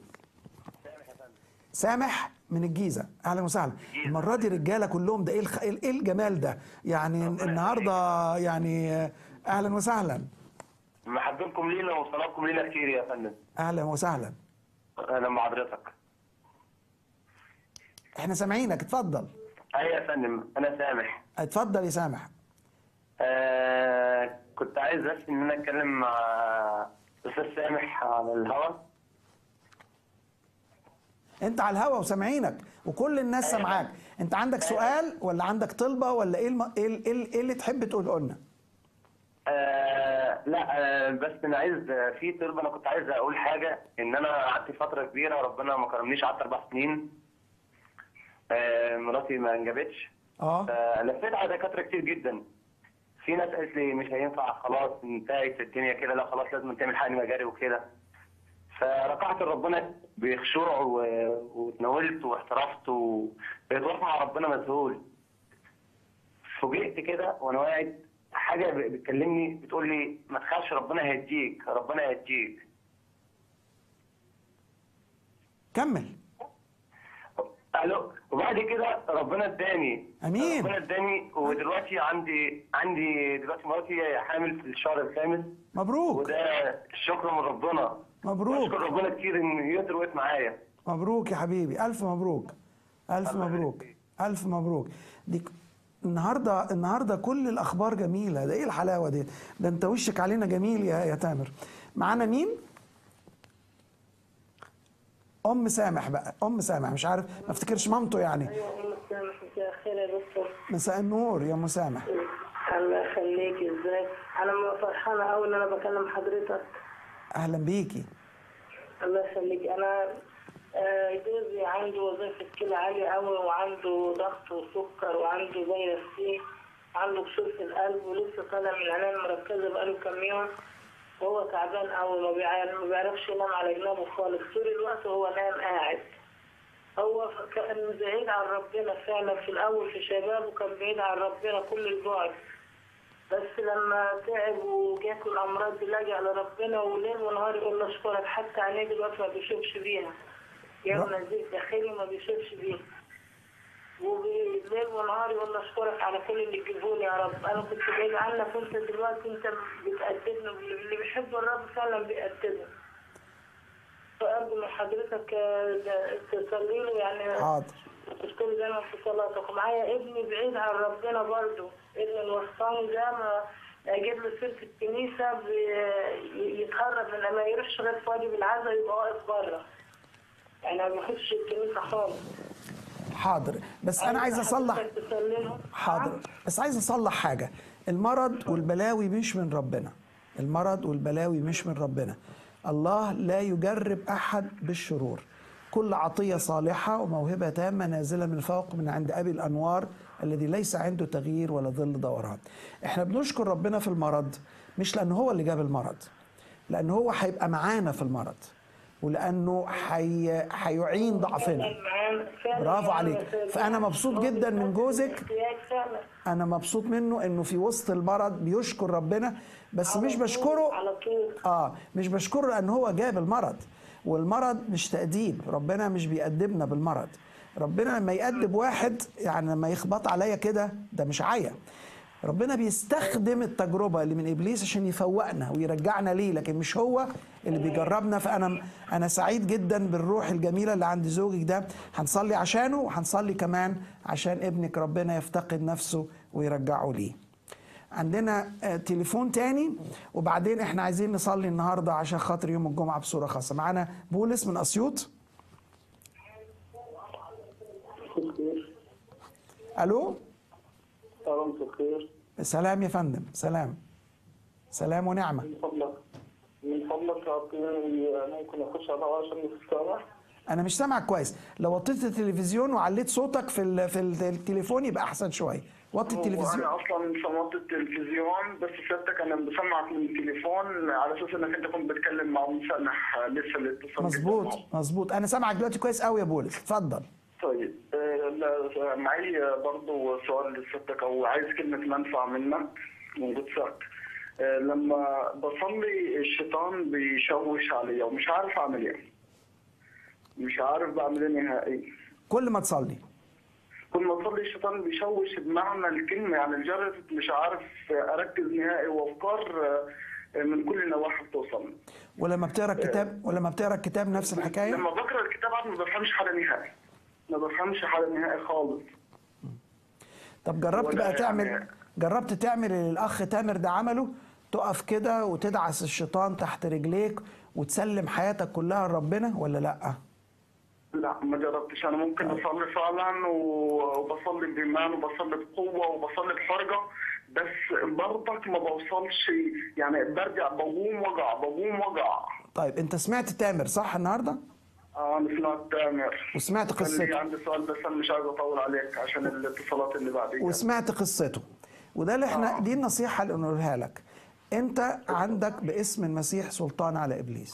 سامح من الجيزه. اهلا وسهلا. المره دي رجاله كلهم، ده ايه الجمال ده يعني النهارده يعني. اهلا وسهلا. محبتكم لينا وصلاتكم لينا كتير يا فندم. اهلا وسهلا. اهلا بحضرتك. احنا سامعينك، اتفضل. ايوه يا فندم، انا سامح. اتفضل يا سامح. كنت عايز بس ان انا اتكلم مع استاذ سامح على الهوا. انت على الهوا وسامعينك وكل الناس سامعاك. انت عندك سؤال ولا عندك طلبه ولا ايه اللي تحب تقوله لنا؟ لا بس انا عايز في طلبه. انا كنت عايز اقول حاجه، ان انا قعدت فتره كبيره ربنا ما كرمنيش، قعدت 4 سنين مراتي ما انجبتش. لفيت على دكاتره كتير جدا. في ناس قالت لي مش هينفع، خلاص انتهت الدنيا كده، لا خلاص لازم تعمل حقن مجاري وكده. فركعت لربنا بخشوع واتناولت واحترفت وبقيت واقف مع ربنا مذهول. فوجئت كده وانا قاعد حاجه بتكلمني بتقول لي ما تخافش، ربنا هيديك، ربنا هيديك. كمل. الو. وبعد كده ربنا اداني. امين. ربنا اداني، ودلوقتي عندي دلوقتي مراتي حامل في الشهر الخامس. مبروك. وده الشكر من ربنا. مبروك. بشكر ربنا كتير ان يقدر وقف معايا. مبروك يا حبيبي، الف مبروك. الف مبروك. الف مبروك. دي النهارده كل الاخبار جميله. ده ايه الحلاوه دي؟ ده انت وشك علينا جميل يا تامر. معانا مين؟ ام سامح بقى. ام سامح، مش عارف، ما افتكرش مامته يعني. ايوه ام سامح. مساء الخير يا دكتور. مساء النور يا ام سامح. الله يخليك. ازيك؟ انا فرحانه قوي ان انا بكلم حضرتك. اهلا بيكي. الله يخليك. انا جوزي عنده وظيفه كلى عاليه قوي، وعنده ضغط وسكر وعنده فيروس سي، عنده كسور في القلب ولسه طالع من العناية المركزة بقاله كام يوم، وهو تعبان قوي، ما بيعرفش ينام على جنابه خالص، طول الوقت هو نايم قاعد. هو كان بعيد عن ربنا فعلا في الأول في شبابه، كان بعيد عن ربنا كل البعد، بس لما تعب وجات الأمراض دي لجأ لربنا، وليل ونهار يقول له اشكرك، حتى عينيه دلوقتي ما بيشوفش بيها، يوم نزيف داخلي ما بيشوفش بيها، وليل ونهار يقول له اشكرك على كل اللي تجيبهولي يا رب، انا كنت بعيد عنك وانت دلوقتي انت بتقدمني، اللي بيحب الرب فعلا بيقدمه. فأرجو من حضرتك تصلي له يعني. حاضر. تشكري دايما في صلاتك. ومعايا ابني بعيد عن ربنا برضه، ابن الوسطاني ده ما اجيب له سيره الكنيسه يتهرب من ما يروحش غير في واجب العزاء، يبقى واقف بره، يعني ما بيخش الكنيسه خالص. حاضر، بس انا عايز اصلح. حاضر، بس عايز اصلح حاجه. المرض والبلاوي مش من ربنا، المرض والبلاوي مش من ربنا. الله لا يجرب احد بالشرور، كل عطيه صالحه وموهبه تامه نازله من فوق من عند ابي الانوار الذي ليس عنده تغيير ولا ظل دوران. احنا بنشكر ربنا في المرض، مش لانه هو اللي جاب المرض، لانه هو هيبقى معانا في المرض، ولانه هيعين ضعفنا. برافو عليك. فانا مبسوط جدا من جوزك، انا مبسوط منه انه في وسط المرض بيشكر ربنا، بس مش بشكره مش بشكره لان هو جاب المرض، والمرض مش تأديب، ربنا مش بيأدبنا بالمرض. ربنا لما يأدب واحد يعني لما يخبط عليا كده ده مش عيا، ربنا بيستخدم التجربة اللي من إبليس عشان يفوقنا ويرجعنا ليه، لكن مش هو اللي بيجربنا. فأنا سعيد جدا بالروح الجميلة اللي عند زوجك ده، هنصلي عشانه وهنصلي كمان عشان ابنك ربنا يفتقد نفسه ويرجعه ليه. عندنا تليفون تاني وبعدين احنا عايزين نصلي النهاردة عشان خاطر يوم الجمعة بصورة خاصة. معانا بولس من أسيوط. ألو. سلام الخير. سلام يا فندم. سلام ونعمة. من فضلك ممكن اخش على عشان السمع؟ انا مش سامعك كويس. لو وطيت التلفزيون وعليت صوتك في التليفون يبقى احسن شويه. وطي التلفزيون. انا اصلا سمعت التلفزيون بس سيادتك انا بسمعك من التليفون على اساس انك انت كنت بتتكلم مع مسامح لسه الاتصال. مظبوط انا سامعك دلوقتي كويس قوي يا بولس، اتفضل. طيب معي برضه سؤال لسيادتك او عايز كلمه منفعه منك من قدسك. لما بصلي الشيطان بيشوش عليا ومش عارف اعمل ايه، مش عارف بعمل ايه نهائي. كل ما تصلي الشيطان بيشوش بمعنى الكلمه، يعني لدرجه مش عارف اركز نهائي وافكار من كل النواحي بتوصل. ولما بتقرا الكتاب نفس الحكايه؟ لما بقرا الكتاب ما بفهمش حاجه نهائي، ما بفهمش حاجه نهائي خالص. طب جربت بقى جربت تعمل اللي الاخ تامر ده عمله؟ تقف كده وتدعس الشيطان تحت رجليك وتسلم حياتك كلها لربنا ولا لا؟ لا ما جربتش. انا ممكن اصلي فعلا وبصلي بايمان وبصلي بقوه وبصلي بحرقه، بس برضك ما بوصلش، يعني برجع بقوم وقع. طيب انت سمعت تامر صح النهارده؟ انا سمعت تامر وسمعت قصته. عندي سؤال بس انا مش عايز اطول عليك عشان الاتصالات اللي بعدين. وسمعت قصته وده اللي احنا دي النصيحه اللي نقولها لك. انت عندك باسم المسيح سلطان على ابليس.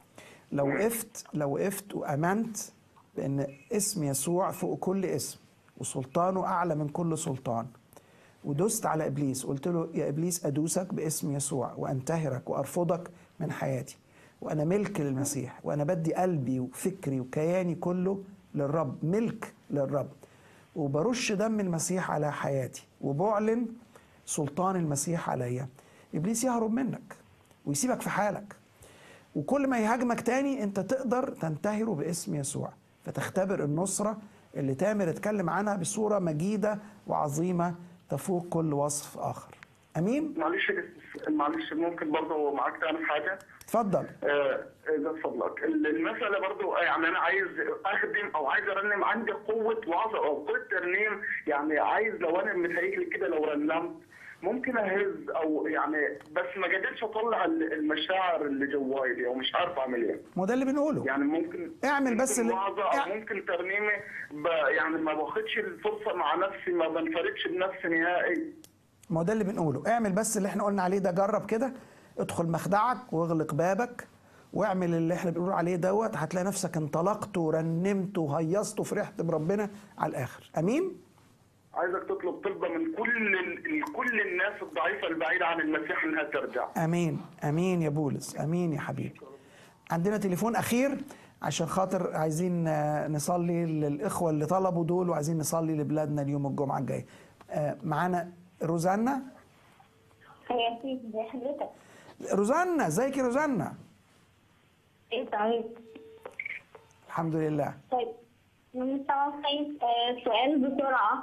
لو وقفت وامنت بان اسم يسوع فوق كل اسم وسلطانه اعلى من كل سلطان، ودست على ابليس قلت له يا ابليس ادوسك باسم يسوع وانتهرك وارفضك من حياتي، وانا ملك للمسيح، وانا بدي قلبي وفكري وكياني كله للرب، ملك للرب، وبرش دم المسيح على حياتي وبعلن سلطان المسيح عليا، ابليس يهرب منك ويسيبك في حالك. وكل ما يهاجمك تاني انت تقدر تنتهره باسم يسوع، فتختبر النصرة اللي تامر اتكلم عنها بصورة مجيدة وعظيمة تفوق كل وصف آخر. أمين؟ معلش ممكن برضه معاك تعمل حاجة؟ اتفضل. إذا فضلك المسألة برضه يعني أنا عايز أخدم أو عايز أرنم، عندي قوة وعظ أو قوة ترنيم، يعني عايز لو أنا متهيألي كده لو رنمت ممكن اهز او يعني، بس ما قدرتش اطلع المشاعر اللي جواي او مش عارف اعمل ايه. ما ده اللي بنقوله. يعني ممكن اعمل بس اللي ممكن ترنيمه يعني ما باخدش الفرصه مع نفسي، ما بنفردش بنفسي نهائي. ما هو ده اللي بنقوله. اعمل بس اللي احنا قلنا عليه ده، جرب كده، ادخل مخدعك واغلق بابك واعمل اللي احنا بنقول عليه دوت، هتلاقي نفسك انطلقت ورنمت وهيصت وفرحت بربنا على الاخر. امين. عايزك تطلب طلبه من كل الناس الضعيفه البعيده عن المسيح انها ترجع. امين امين يا بولس، امين يا حبيبي. عندنا تليفون اخير عشان خاطر عايزين نصلي للاخوه اللي طلبوا دول، وعايزين نصلي لبلادنا اليوم الجمعه الجايه. معانا روزانا. يا سيدي ازي حضرتك؟ روزانا، ازيك يا روزانا؟ ايه تمام الحمد لله. طيب من عايز سؤال بسرعه.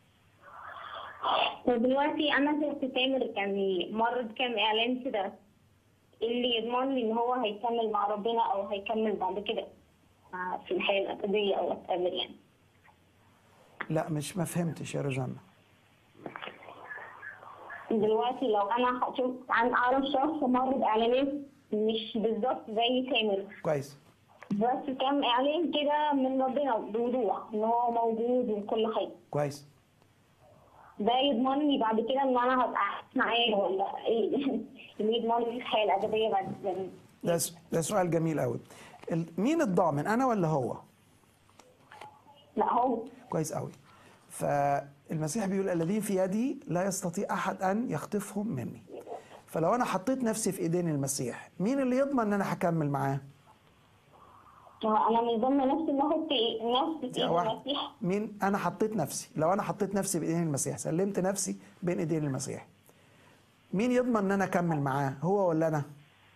دلوقتي انا شفت تامر كان مر بكام اعلان كده، اللي يضمن لي ان هو هيكمل مع ربنا او هيكمل بعد كده في الحياه الابديه او اتقابل يعني. لا مش ما فهمتش يا روزانا. دلوقتي لو انا هشوف اعرف شخص مر باعلانات مش بالظبط زي تامر، كويس، بس كام اعلان كده من ربنا بوضوح ان هو موجود وكل حاجه، كويس. ده يضمن لي بعد كده ان انا هبقى معاه ولا ايه؟ اللي يضمن لي الحياه الابديه بعد كده. ده سؤال جميل قوي. مين الضامن، انا ولا هو؟ لا هو. كويس قوي. فالمسيح بيقول الذين في يدي لا يستطيع احد ان يخطفهم مني. فلو انا حطيت نفسي في ايدين المسيح، مين اللي يضمن ان انا هكمل معاه؟ انا مش ضامنه نفسي ان احط نفسي في ايدين المسيح. مين؟ انا حطيت نفسي. لو انا حطيت نفسي بايدين المسيح، سلمت نفسي بين ايدين المسيح، مين يضمن ان انا اكمل معاه، هو ولا انا؟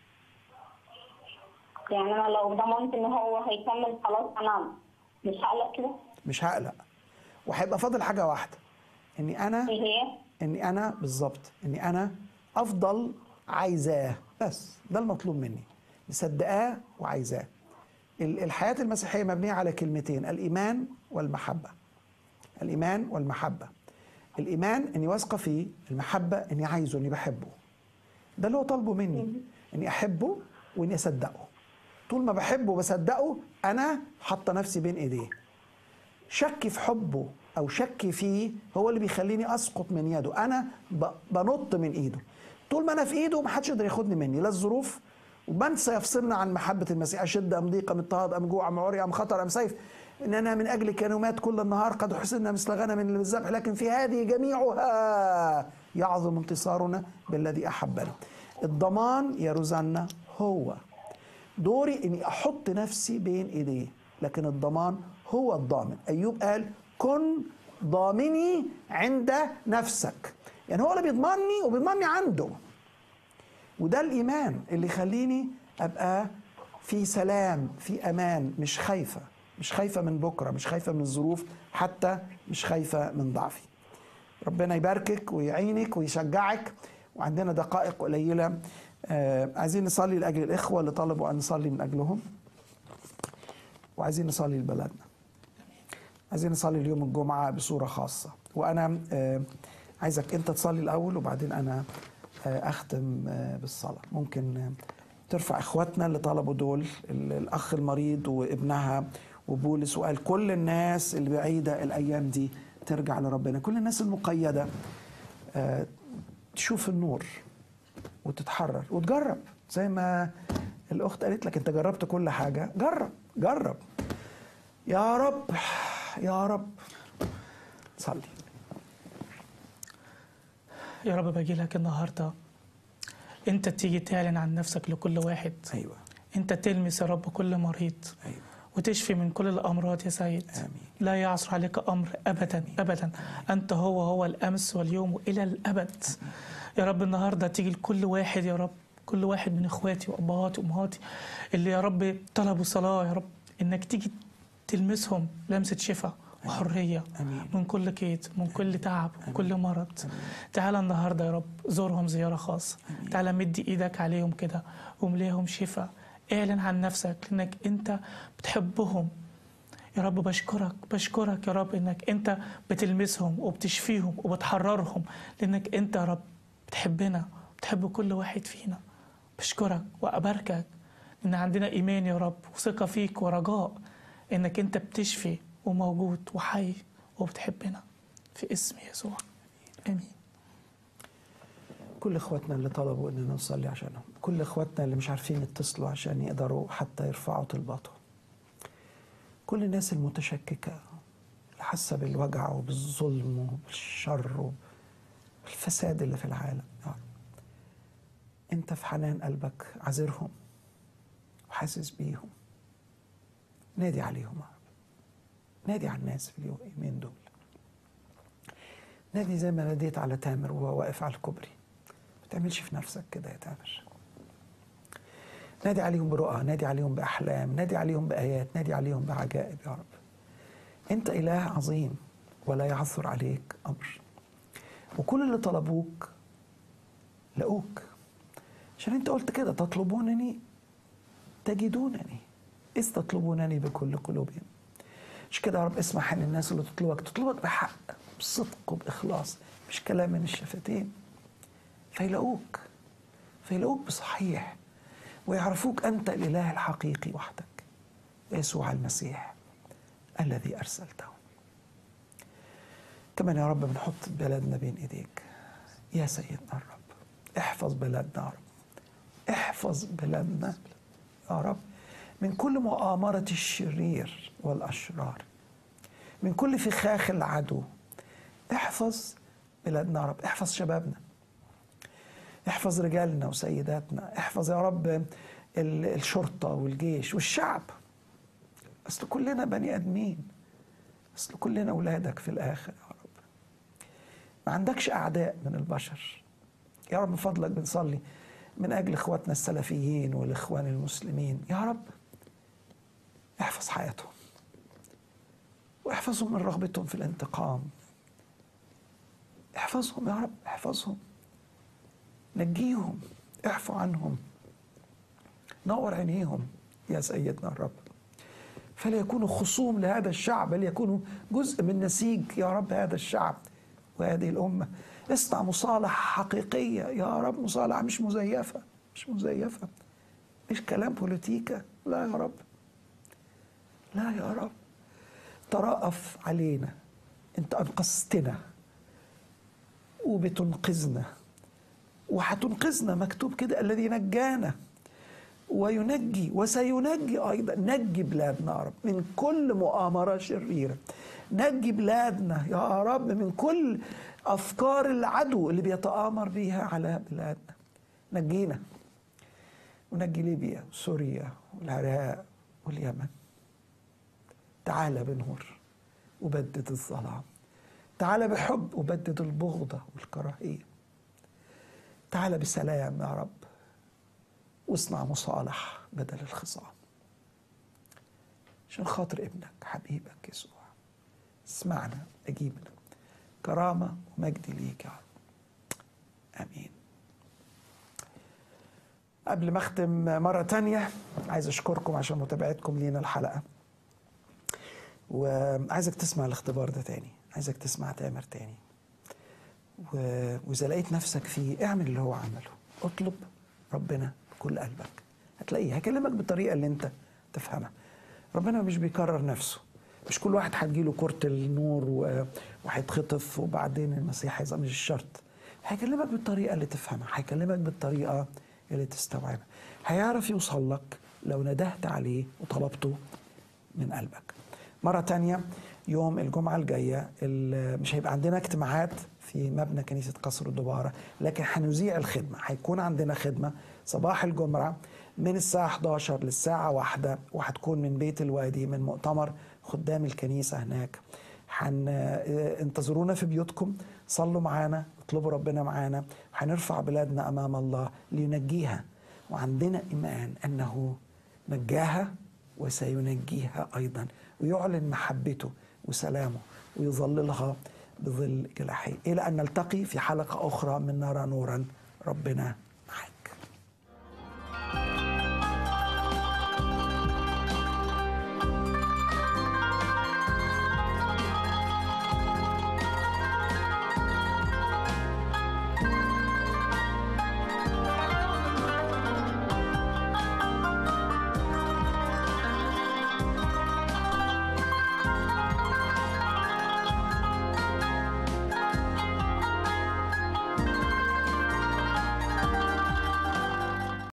يعني انا لو ضمنت ان هو هيكمل خلاص انا مش هقلق كده؟ مش هقلق. وهيبقى فاضل حاجه واحده، اني انا ايه هي؟ اني انا بالظبط، اني انا افضل عايزاه، بس ده المطلوب مني، مصدقاه وعايزاه. الحياه المسيحيه مبنيه على كلمتين، الايمان والمحبه. الايمان والمحبه. الايمان اني واثقه فيه، المحبه اني عايزه، اني بحبه. ده اللي هو طالبه مني، اني احبه واني اصدقه. طول ما بحبه وبصدقه انا حاطه نفسي بين ايديه. شكي في حبه او شكي فيه هو اللي بيخليني اسقط من يده، انا بنط من ايده. طول ما انا في ايده محدش يقدر ياخدني مني، لا الظروف، ومن سيفصلنا عن محبه المسيح، اشد ام ضيق ام اضطهاد ام جوع ام عري ام خطر ام سيف، اننا من اجل كنومات كل النهار قد حسنا مثل غنم للذبح، لكن في هذه جميعها يعظم انتصارنا بالذي احبنا. الضمان يا روزانا هو دوري اني احط نفسي بين ايديه، لكن الضمان هو الضامن. ايوب قال كن ضامني عند نفسك، يعني هو اللي بيضمني وبيضمني عنده. وده الايمان اللي يخليني ابقى في سلام، في امان، مش خايفه، مش خايفه من بكره، مش خايفه من الظروف، حتى مش خايفه من ضعفي. ربنا يباركك ويعينك ويشجعك. وعندنا دقائق قليله، عايزين نصلي لاجل الاخوه اللي طلبوا ان نصلي من اجلهم، وعايزين نصلي لبلدنا، عايزين نصلي اليوم الجمعه بصوره خاصه. وانا عايزك انت تصلي الاول وبعدين انا اختم بالصلاه. ممكن ترفع اخواتنا اللي طلبوا دول، الاخ المريض وابنها وبولس، وقال كل الناس اللي بعيده الايام دي ترجع لربنا، كل الناس المقيده تشوف النور وتتحرر وتجرب. زي ما الاخت قالت لك انت جربت كل حاجه، جرب. يا رب يا رب. صلي. يا رب باجي لك النهارده انت تيجي تعلن عن نفسك لكل واحد. ايوه. انت تلمس يا رب كل مريض. ايوه. وتشفي من كل الامراض يا سيد. آمين. لا يعصر عليك امر ابدا ابدا. انت هو الامس واليوم والى الابد. يا رب النهارده تيجي لكل واحد يا رب، كل واحد من اخواتي وابهاتي وامهاتي اللي يا رب طلبوا صلاه، يا رب انك تيجي تلمسهم لمسه شفاء وحريه. آمين. من كل كيد، من كل تعب، من كل مرض. تعالى النهارده يا رب زورهم زياره خاصه. تعالى مد ايدك عليهم كده ومليهم شفاء. اعلن عن نفسك لانك انت بتحبهم يا رب. بشكرك يا رب انك انت بتلمسهم وبتشفيهم وبتحررهم، لانك انت يا رب بتحبنا، بتحب كل واحد فينا. بشكرك واباركك ان عندنا ايمان يا رب وثقه فيك ورجاء انك انت بتشفي وموجود وحي وبتحبنا، في اسم يسوع امين. كل اخواتنا اللي طلبوا اننا نصلي عشانهم، كل اخواتنا اللي مش عارفين يتصلوا عشان يقدروا حتى يرفعوا طلباتهم، كل الناس المتشككة اللي حاسة بالوجع وبالظلم وبالشر وبالفساد اللي في العالم. انت في حنان قلبك عذرهم وحاسس بيهم، نادي عليهم يا رب، نادي على الناس في اليومين دول، نادي زي ما ناديت على تامر وهو واقف على الكوبري. ما تعملش في نفسك كده يا تامر، نادي عليهم برؤى، نادي عليهم بأحلام، نادي عليهم بآيات، نادي عليهم بعجائب يا رب. انت إله عظيم ولا يعثر عليك أمر، وكل اللي طلبوك لقوك، عشان انت قلت كده تطلبونني تجدونني إذ تطلبونني بكل قلوبهم. مش كده يا رب؟ اسمح ان الناس اللي تطلبك بحق، بصدق وبإخلاص، مش كلام من الشفتين، فيلاقوك بصحيح، ويعرفوك أنت الإله الحقيقي وحدك، يسوع المسيح الذي أرسلته. كمان يا رب بنحط بلدنا بين إيديك يا سيدنا الرب، احفظ بلدنا يا رب، احفظ بلدنا يا رب من كل مؤامرة الشرير والأشرار، من كل فخاخ العدو. احفظ بلادنا يا رب، احفظ شبابنا، احفظ رجالنا وسيداتنا، احفظ يا رب الشرطة والجيش والشعب. أصل كلنا بني آدمين، أصل كلنا أولادك في الآخر يا رب. ما عندكش أعداء من البشر يا رب. من فضلك بنصلي من أجل إخواتنا السلفيين والإخوان المسلمين يا رب، احفظ حياتهم واحفظهم من رغبتهم في الانتقام. احفظهم يا رب، احفظهم، نجيهم، اعفو عنهم، نور عينيهم يا سيدنا الرب، فلا يكونوا خصوم لهذا الشعب، بل يكونوا جزء من نسيج يا رب هذا الشعب وهذه الأمة. اصنع مصالحة حقيقية يا رب، مصالحة مش مزيفة، مش كلام بوليتيكا، لا يا رب، لا يا رب. ترأف علينا، انت أنقذتنا وبتنقذنا وهتنقذنا، مكتوب كده الذي نجانا وينجي وسينجي أيضا. نجي بلادنا يا رب من كل مؤامرة شريرة، نجي بلادنا يا رب من كل أفكار العدو اللي بيتآمر بيها على بلادنا. نجينا ونجي ليبيا وسوريا والعراق واليمن. تعال بنور وبدد الظلام، تعال بحب وبدد البغضة والكراهية، تعال بسلام يا رب واصنع مصالح بدل الخصام، عشان خاطر ابنك حبيبك يسوع. اسمعنا، اجيبنا، كرامة ومجد ليك يا رب، امين. قبل ما اختم مرة تانية عايز اشكركم عشان متابعتكم لينا الحلقة، وعايزك تسمع الاختبار ده تاني، عايزك تسمع تامر تاني، وإذا لقيت نفسك فيه اعمل اللي هو عمله، اطلب ربنا بكل قلبك، هتلاقيه هيكلمك بالطريقة اللي انت تفهمها. ربنا مش بيكرر نفسه، مش كل واحد هتجيله كرة النور وهيتخطف وبعدين المسيح هيظهر، مش الشرط. هيكلمك بالطريقة اللي تفهمها، هيكلمك بالطريقة اللي تستوعبها، هيعرف يوصل لك لو ندهت عليه وطلبته من قلبك. مرة تانية يوم الجمعة الجاية مش هيبقى عندنا اجتماعات في مبنى كنيسة قصر الدبارة، لكن هنذيع الخدمة. هيكون عندنا خدمة صباح الجمعة من الساعة 11 للساعة 1، وهتكون من بيت الوادي من مؤتمر خدام الكنيسة هناك. انتظرونا في بيوتكم، صلوا معانا، اطلبوا ربنا معانا، هنرفع بلادنا أمام الله لينجيها، وعندنا إيمان أنه نجاها وسينجيها أيضا، ويعلن محبته وسلامه ويظللها بظل جناحيه. إلى أن نلتقي في حلقة أخرى من نرى نورا، ربنا